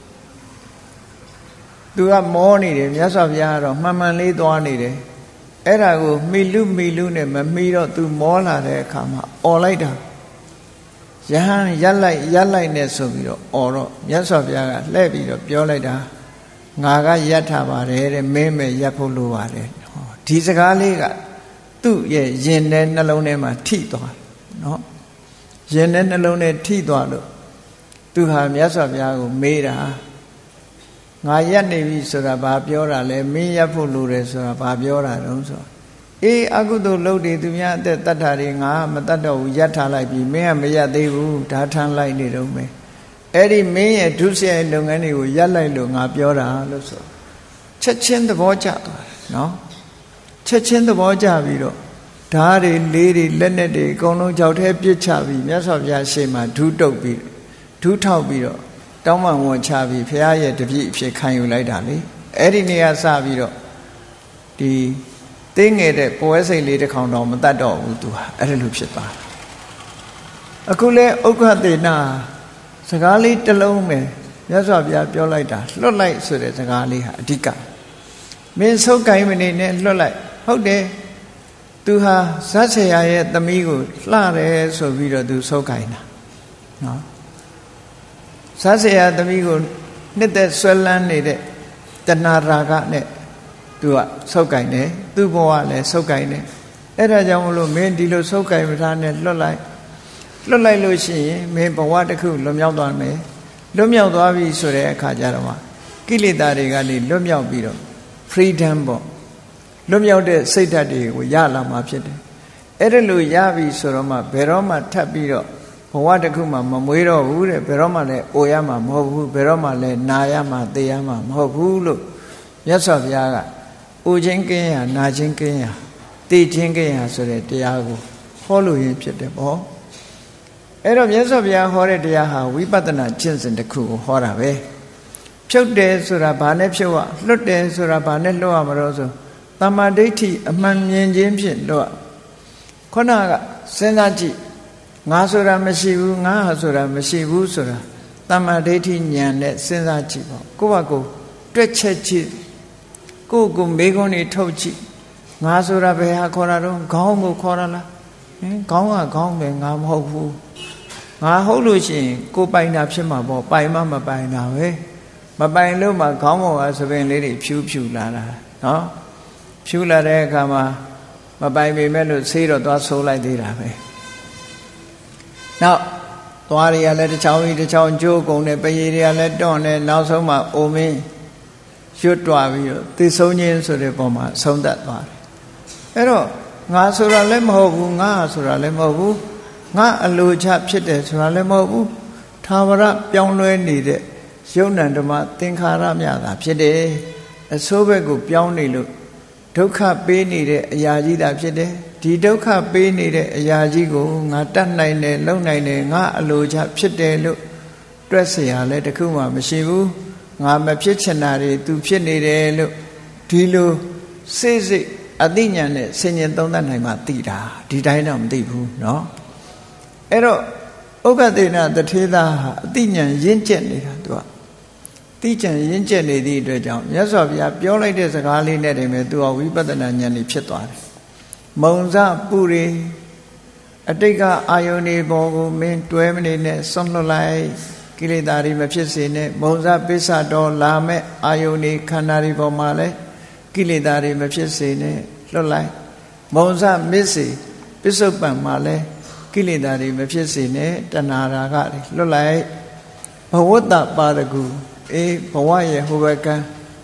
သူကမောနေတယ်မြတ်စွာဘုရားကတော့မှန်မှန်လေးသွားနေတယ်အဲ့ဒါကိုမိလူနဲ့မမီတော့သူမောလာတဲ့အခါမှာអော်လိုက်တာယဟန်ရက်လိုက်နဲ့ဆိုပြီးတော့អော်တော့မြတ်စွာဘုရားကလှည့်ပြီးတော့ပြောလိုက်တာငါကရက်ထားပါတယ်တဲ့မင်းမဲ့ရက်ဖို့လိုပါတယ်ဒီစကားလေးကသူ့ရဲ့ရင်ထဲနှလုံးထဲမှာထိသွားနော်ရင်ထဲနှလုံးထဲထိသွားလို့သူဟာမြတ်စွာဘုရားကိုမေးတာငါရက်နေပြီဆိုတာဘာပြောတာလဲမင်းရက်ဖို့လိုတယ်ဆိုတာဘာပြောတာတုံးဆိုအေးအကုသိုလ်လုပ်တွေသူများအသက်တတ်တာတွေငါမတတ်တော့ဘူးရက်ထားလိုက်ပြီမင်းကမရက်သေးဘူးဓာထမ်းလိုက်နေတော့မယ်အဲ့ဒီမင်းရဲ့ဒုစရိုက်လုပ်ငန်းတွေကိုရက်လိုက်လို့ငါပြောတာလို့ဆိုချက်ချင်းသဘောကျသွားတယ်နော်ချက်ချင်းသဘောကျပြီးတော့ဓာတ်တွေလေးတွေလက်နဲ့တွေအကုန်လုံးကြောက်ထဲပြစ်ချပြီးမြတ်စွာဘုရားရှေ့မှာဒူးတုပ်ပြီးဒူးထောက်ပြီးတော့တောင်းပန်ဝန်ချပြီးဘုရားရဲ့တပည့်အဖြစ်ခံယူလိုက်တာလေအဲ့ဒီနေ့ကစပြီးတော့ဒီသိငယ်တဲ့ပွဲစိတ်လေးတစ်ခေါင်တော့မတတ်တော့ဘူးသူဟာအဲ့လိုဖြစ်သွားတာအခုလဲဥက္ခသေနာစကားလေးတစ်လုံးပဲမြတ်စွာဘုရားပြောလိုက်တာလွတ်လိုက်ဆိုတဲ့စကားလေးဟာအဓိကမင်းဆုတ်ကိုင်းမနေနဲ့လွတ်လိုက်ဟုတ်တယ်သူဟာဇတ်ဆေရာရဲ့သမီးကိုလှတယ်ဆိုပြီးတော့သူဆုတ်ကိုင်းတာနော်ဇတ်ဆေရာသမီးကိုနှစ်သက်ဆွဲလန်းနေတဲ့တဏှာရာဂနဲ့သူကဆုတ်ကိုင်းတယ်သူ့ဘဝလည်းဆုတ်ကိုင်းတယ်အဲ့ဒါကြောင့်မလို့မင်းဒီလိုဆုတ်ကိုင်းမထားနဲ့လွတ်လိုက်လို့ရှိရင်မင်းဘဝတစ်ခုလွတ်မြောက်သွားမယ်လွတ်မြောက်သွားပြီဆိုတဲ့အခါကျတော့ကိလေသာတွေကနေလွတ်မြောက်ပြီးတော့ freedom ပေါ့လွတ်မြောက်တဲ့စိတ်ဓာတ်တွေကိုရလာမှာဖြစ်တယ်အဲ့ဒါလို့ရပြီဆိုတော့မှဘယ်တော့မှထပ်ပြီးတော့ဘဝတစ်ခုမှမမွေးတော့ဘူးတဲ့ဘယ်တော့မှလည်းအိုရမှာမဟုတ်ဘူးဘယ်တော့မှလည်းနာရမှာသေရမှာမဟုတ်ဘူးလို့မြတ်စွာဘုရားကအိုခြင်းကင်းရာနာခြင်းကင်းရာသေခြင်းကင်းရာဆိုတဲ့တရားကိုဟောလို့ရင်းဖြစ်တယ်ပေါ့အဲ့တော့မြတ်စွာဘုရားဟောတဲ့တရားဟာဝိပဿနာကျင့်စဉ်တစ်ခုကိုဟောတာပဲဖြုတ်တယ်ဆိုတာဘာနဲ့ဖြုတ်ရလွတ်တယ်ဆိုတာဘာနဲ့လွတ်ရမလို့ဆိုတမ္မာဒိဋ္ဌိအမှန်မြင်ခြင်းဖြင့်လွတ်ခုနကစဉ်းစားကြည့်ငါဆိုတာမရှိဘူးငါဟာဆိုတာမရှိဘူးဆိုတာတမ္မာဒိဋ္ဌိဉာဏ်နဲ့စဉ်းစားကြည့်ပေါ့ကိုယ့်ဘာကိုတွက်ချက်ကြည့်ကိုယ့်ကိုမေးခွန်းတွေထုတ်ကြည့်ငါဆိုတာဘယ်ဟာခေါ်တာတော့ခေါင်းကိုခေါ်တာလားခေါင်းကခေါင်းပဲငါမဟုတ်ဘူးငါဟုတ်လို့ရှိရင်ကိုယ်ပိုင်တာဖြစ်မှာပေါ့ပိုင်မှမပိုင်တာပဲမပိုင်လို့မှခေါင်းပေါ်ကသပင်လေးတွေဖြူလာတာနော်ဖြူလာတဲ့အခါမှာမပိုင်ပေမဲ့လို့ဆေးတော့သွားဆိုးလိုက်သေးတာပဲနောက်သွားတွေကလည်းတစ်ချောင်းကြီးတစ်ချောင်းကျိုးကုန်တယ်ပရည်တွေကလည်းတွန့်တယ်နောက်ဆုံးမှအိုမင်းရွတ်တွားပြီးတော့သိဆုံးခြင်းဆိုတဲ့ပုံမှာဆုံးသက်သွားတယ်အဲ့တော့ငါဆိုတာလည်းမဟုတ်ဘူးငါဆိုတာလည်းမဟုတ်ဘူးငါအလိုချဖြစ်တယ်ဆိုတာလည်းမဟုတ်ဘူးသာဝရပြောင်းလဲနေတဲ့ယုံ nant ဓမ္မသင်္ခါရမြတာဖြစ်တယ်အစိုးဘက်ကိုပြောင်းနေလို့ဒုက္ခပေးနေတဲ့အရာကြီးတာဖြစ်တယ်ဒီဒုက္ခပေးနေတဲ့အရာကြီးကိုငါတတ်နိုင်တယ်လုံနိုင်တယ်ငါအလိုချဖြစ်တယ်လို့တွက်เสียရလဲတခုမှမရှိဘူးငါမဖြစ်ချင်တာတွေသူဖြစ်နေတယ်လို့ဒီလိုစိတ်စိတ်အသိဉာဏ်နဲ့ဆင်ញင်သုံးသပ်နိုင်မှသိတာဒီတိုင်းတော့မသိဘူးเนาะအဲ့တော့ဥပ္ပဒေနာတထေသာဟာအသိဉာဏ်ရင့်ကျက်နေတာသူကသိဉာဏ်ရင့်ကျက်နေသည့်အတွက်ကြောင့်မြတ်စွာဘုရားပြောလိုက်တဲ့စကားလေးနဲ့တည်းပဲသူကဝိပဿနာဉာဏ်ကြီးဖြစ်သွားတယ်မုံစပုရိအတိတ်ကအာယုန်ဒီဘောကိုမင်းတွဲမနေနဲ့ဆွန့်လွတ်လိုက်ကိလေသာတွေမဖြစ်စေနဲ့မုံစပစ္စတော်လာမဲ့အာယုန်ဒီခန္ဓာတွေပေါ်မှာလဲကိလေသာတွေမဖြစ်စေနဲ့လွတ်လိုက်မုံစမစ္စေပစ္စုပန်မှာလဲကိလေသာတွေမဖြစ်စေနဲ့တဏှာရာဂတွေလွတ်လိုက်ဘဝတ္တပါရဂုဘဝရဲ့ဟိုဘကံ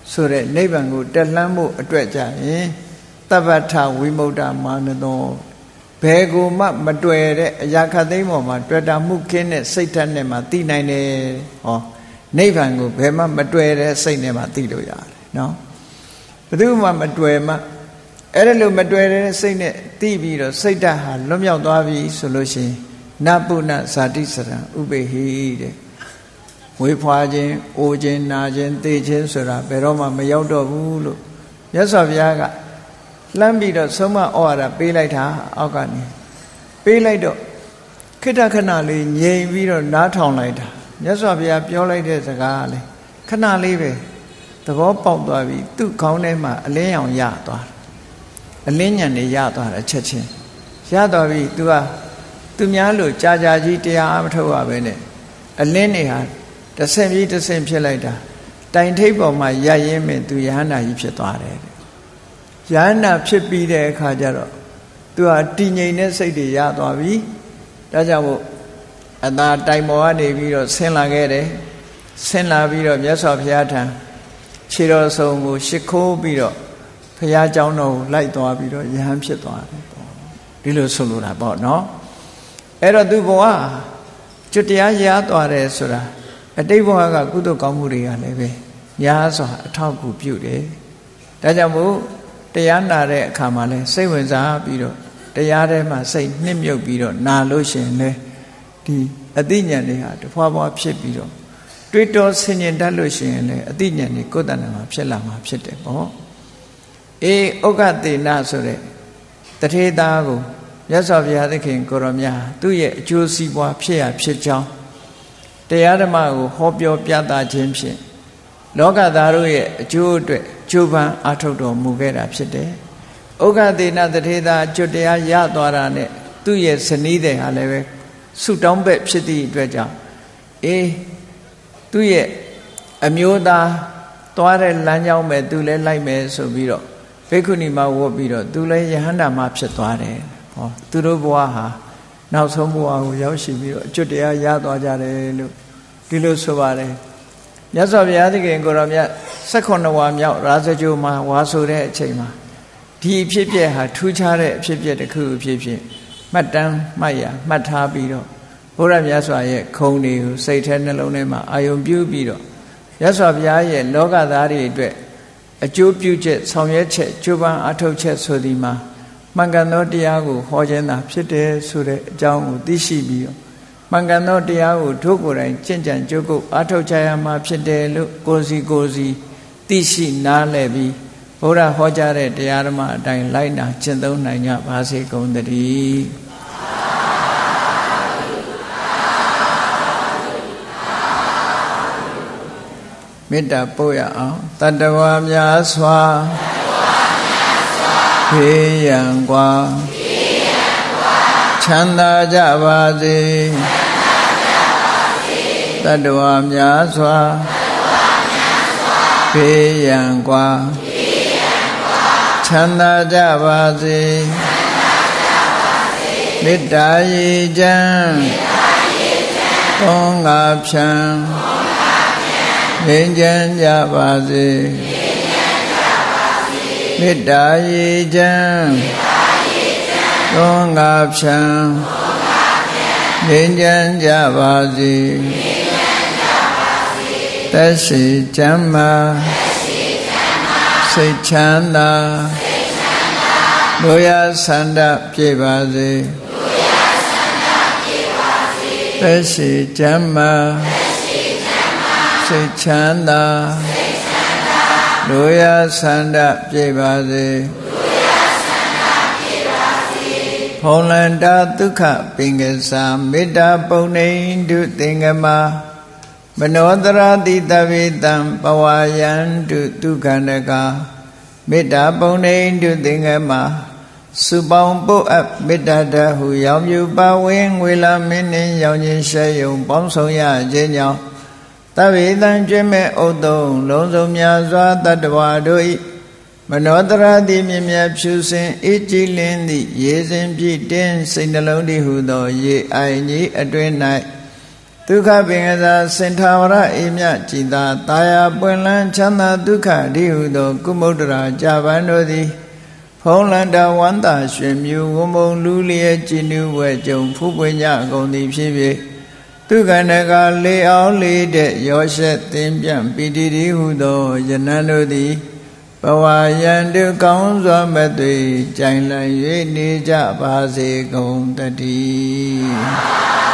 ဆိုတဲ့နိဗ္ဗာန်ကိုတက်လှမ်းဖို့အတွက်ကြရင်တပ္ပထဝိမု tta မာနသောဘယ်ကိုမှမတွေ့တဲ့အရာခတ်သိမ်းပေါ်မှာတွေ့တာမှုခင်းတဲ့စိတ်ဓာတ်နဲ့မှသိနိုင်တယ်ဟောနိဗ္ဗာန်ကိုဘယ်မှမတွေ့တဲ့စိတ်နဲ့မှသိလို့ရတယ်နော်ဘယ်သူမှမတွေ့မှအဲ့ဒါလို့မတွေ့တဲ့စိတ်နဲ့သိပြီးတော့စိတ်ဓာတ်ဟာလွတ်မြောက်သွားပြီဆိုလို့ရှိရင်နပုဏ္ဏဇာတိစရံဥပေဟိတဲ့ဝေဖွာခြင်းအိုခြင်းနာခြင်းသိခြင်းဆိုတာဘယ်တော့မှမရောက်တော့ဘူးလို့မြတ်စွာဘုရားကလှမ်းပြီးတော့ဆုံးမဩဝါဒပေးလိုက်တာအောက်ကနေပေးလိုက်တော့ခိတ္တခဏလေးငြိမ်ပြီးတော့နားထောင်လိုက်တာမြတ်စွာဘုရားပြောလိုက်တဲ့စကားလေခဏလေးပဲသဘောပေါက်သွားပြီသူ့ခေါင်းထဲမှာအလင်းရောင်ရသွားတယ်အလင်းညံနေရသွားတယ်ချက်ချင်းရသွားပြီသူကသူများလို့ကြာကြာကြီးတရားအားမထုတ်ရပဲနဲ့အလင်းတွေဟာတဆင့်ပြီးတဆင့်ဖြစ်လိုက်တာတိုင်ထိပ်ပေါ်မှာရရင်းမဲ့သူယဟန္တာကြီးဖြစ်သွားတယ်ယဟန္တာဖြစ်ပြီးတဲ့အခါကျတော့သူဟာတည်ငြိမ်တဲ့စိတ်တွေရသွားပြီဒါကြောင့်မို့အသာတိုင်ပေါ်ကနေပြီးတော့ဆင်းလာခဲ့တယ်ဆင်းလာပြီးတော့မြတ်စွာဘုရားထံခြေတော်ဆုံးကိုရှ िख ိုးပြီးတော့ဘုရားကျောင်းတော်ကိုလိုက်သွားပြီးတော့ယဟန်ဖြစ်သွားတယ်ပေါ့ဒီလိုဆိုလိုတာပေါ့နော်အဲ့တော့သူဘဝကျွတ်တရားရသွားတယ်ဆိုတာအတိတ်ဘဝကကုသိုလ်ကောင်းမှုတွေကလည်းပဲများစွာအထောက်အကူပြုတယ်ဒါကြောင့်မို့တရားနာတဲ့အခါမှာလဲစိတ်ဝင်စားပြီးတော့တရားထဲမှာစိတ်နှစ်မြုပ်ပြီးတော့နာလို့ရှိရင်လဲဒီအသိဉာဏ်တွေဟာတဖွာဖွာဖြစ်ပြီးတော့တွေးတောဆင်ခြင်တတ်လို့ရှိရင်လဲအသိဉာဏ်တွေကိုယ်တဏ္ဍာမှာဖြစ်လာမှာဖြစ်တယ်ပေါ့အေးဥက္ကတေနဆိုတဲ့တထေသားကိုမြတ်စွာဘုရားသခင်ကိုရောမြတ်သူ့ရဲ့အကျိုးစီးပွားဖြစ်ရဖြစ်ကြောင်းတရားဓမ္မကိုဟောပြောပြသခြင်းဖြင့်လောကသားတို့ရဲ့အကျိုးအတွက်ကြိုးပမ်းအားထုတ်တော်မူခဲ့တာဖြစ်တယ်ဥက္ကတေနတထေသားကျွတ်တရားရသွားတာနဲ့သူ့ရဲ့ဇနီးတဲ့ဟာလည်းပဲဆုတောင်းဘက်ဖြစ်သည့်အတွက်ကြောင့်အေးသူ့ရဲ့အမျိုးသားသွားတဲ့လမ်းကြောင်းပဲသူလည်းလိုက်မယ်ဆိုပြီးတော့ဘိက္ခုနီမဝတ်ပြီးတော့သူလည်းယဟန္တာမဖြစ်သွားတယ်ဟောသူတို့ဘဝဟာနောက်ဆုံးဘဝကိုရောက်ရှိပြီးတော့အကျွတ်တရားရသွားကြတယ်လို့ဒီလိုဆိုပါတယ်မြတ်စွာဘုရားသခင်ကိုရောမြတ်18ဝါမြောက်ရာဇဂိုမှာဝါဆိုတဲ့အချိန်မှာဒီအဖြစ်ပြက်ဟာထူးခြားတဲ့အဖြစ်ပြက်တစ်ခုအဖြစ်ဖြင့်မှတ်တမ်းမှတ်ရမှတ်ထားပြီးတော့ဘုရားမြတ်စွာရဲ့ခုံတွေကိုစိတ်ထဲနှလုံးထဲမှာအာယုံပြုပြီးတော့မြတ်စွာဘုရားရဲ့လောကသားတွေအတွက်အကျိုးပြုချက်ဆောင်ရွက်ချက်ကြိုးပမ်းအားထုတ်ချက်ဆိုဒီမှာမှန်ကန်သောတရားကိုဟောခြင်းသာဖြစ်တယ်ဆိုတဲ့အကြောင်းကိုသိရှိပြီးတော့မှန်ကန်သောတရားကိုတို့ကိုယ်တိုင်ကျင့်ကြံကြိုးကုပ်အားထုတ်ကြရမှာဖြစ်တယ်လို့ကိုယ်စီသိရှိနားလည်ပြီးဘုရားဟောကြားတဲ့တရားဓမ္မအတိုင်းလိုက်နာကျင့်သုံးနိုင်ကြပါစေကုန်သတည်းမေတ္တာပို့ရအောင်တတ္တဝါများစွာဖေးရန်กว่าချမ်းသာကြပါစေတတ္တဝါများစွာဖေးရန်กว่าချမ်းသာကြပါစေမေတ္တာရေချမ်းသွန်ငါဖြံငြိမ်းချမ်းကြပါစေမေတ္တာရေချမ်းသွန်ငါဖြံငြိမ်းချမ်းကြပါစေသက်ရှိချမ်းသာစိတ်ချမ်းသာလိုရာဆန္ဒပြည့်ပါစေသက်ရှိချမ်းသာစိတ်ချမ်းသာလိုရာဆန္ဒပြည့်ပါစေဖုံလန္တာဒုက္ခပင်ကစားမေတ္တာပုံနေတုသင်္ကမမနောတရာတိတဝေတံပဝါယံတုဒုက္ခန္တကမေတ္တာပုံနေတုသင်္ကမစုပေါင်းပုတ်အပ်မေတ္တာတဟုရောင်မြူပါဝင်ငွေလာမင်းနှင့်ရောင်ခြင်းရှဲယုံပေါင်းဆောင်ရခြင်းကြောင့်တဝေတံကျွဲ့မဲ့ဥတုံလုံးစုံများစွာတတ္တဝါတို့၏မနောတရာတိမြင်မြတ်ဖြူစင်အေးကြည်လင်းသည့်ရေစဉ်ပြည့်တင်းစိတ်နှလုံးတည်းဟုသောရေအိုင်ကြီးအတွင်၌ဒုက္ခပင်ကစားစင်ထာဝရအိမြจิตာတာယာပွင့်လန်းချမ်းသာဒုက္ခအဓိဟုသောကုမုဒ္ဒရာကြပန်းတို့သည်ဖုံးလန္တာဝန္တာရွှင်မြူဝမုံလူလျက်ကြည်နူးဝဲကြုံဖူးပွင့်ကြကုန်သည်ဖြစ်၍သူကဏကလေအောင်လေးတဲ့ရောရှက်သင်ပြန့်ပီတိတိဟုသောယနံတို့သည်ဘဝယံတုကောင်းစွာမဲ့သွေကြိုင်လည်၍နေကြပါစေကုန်တည်း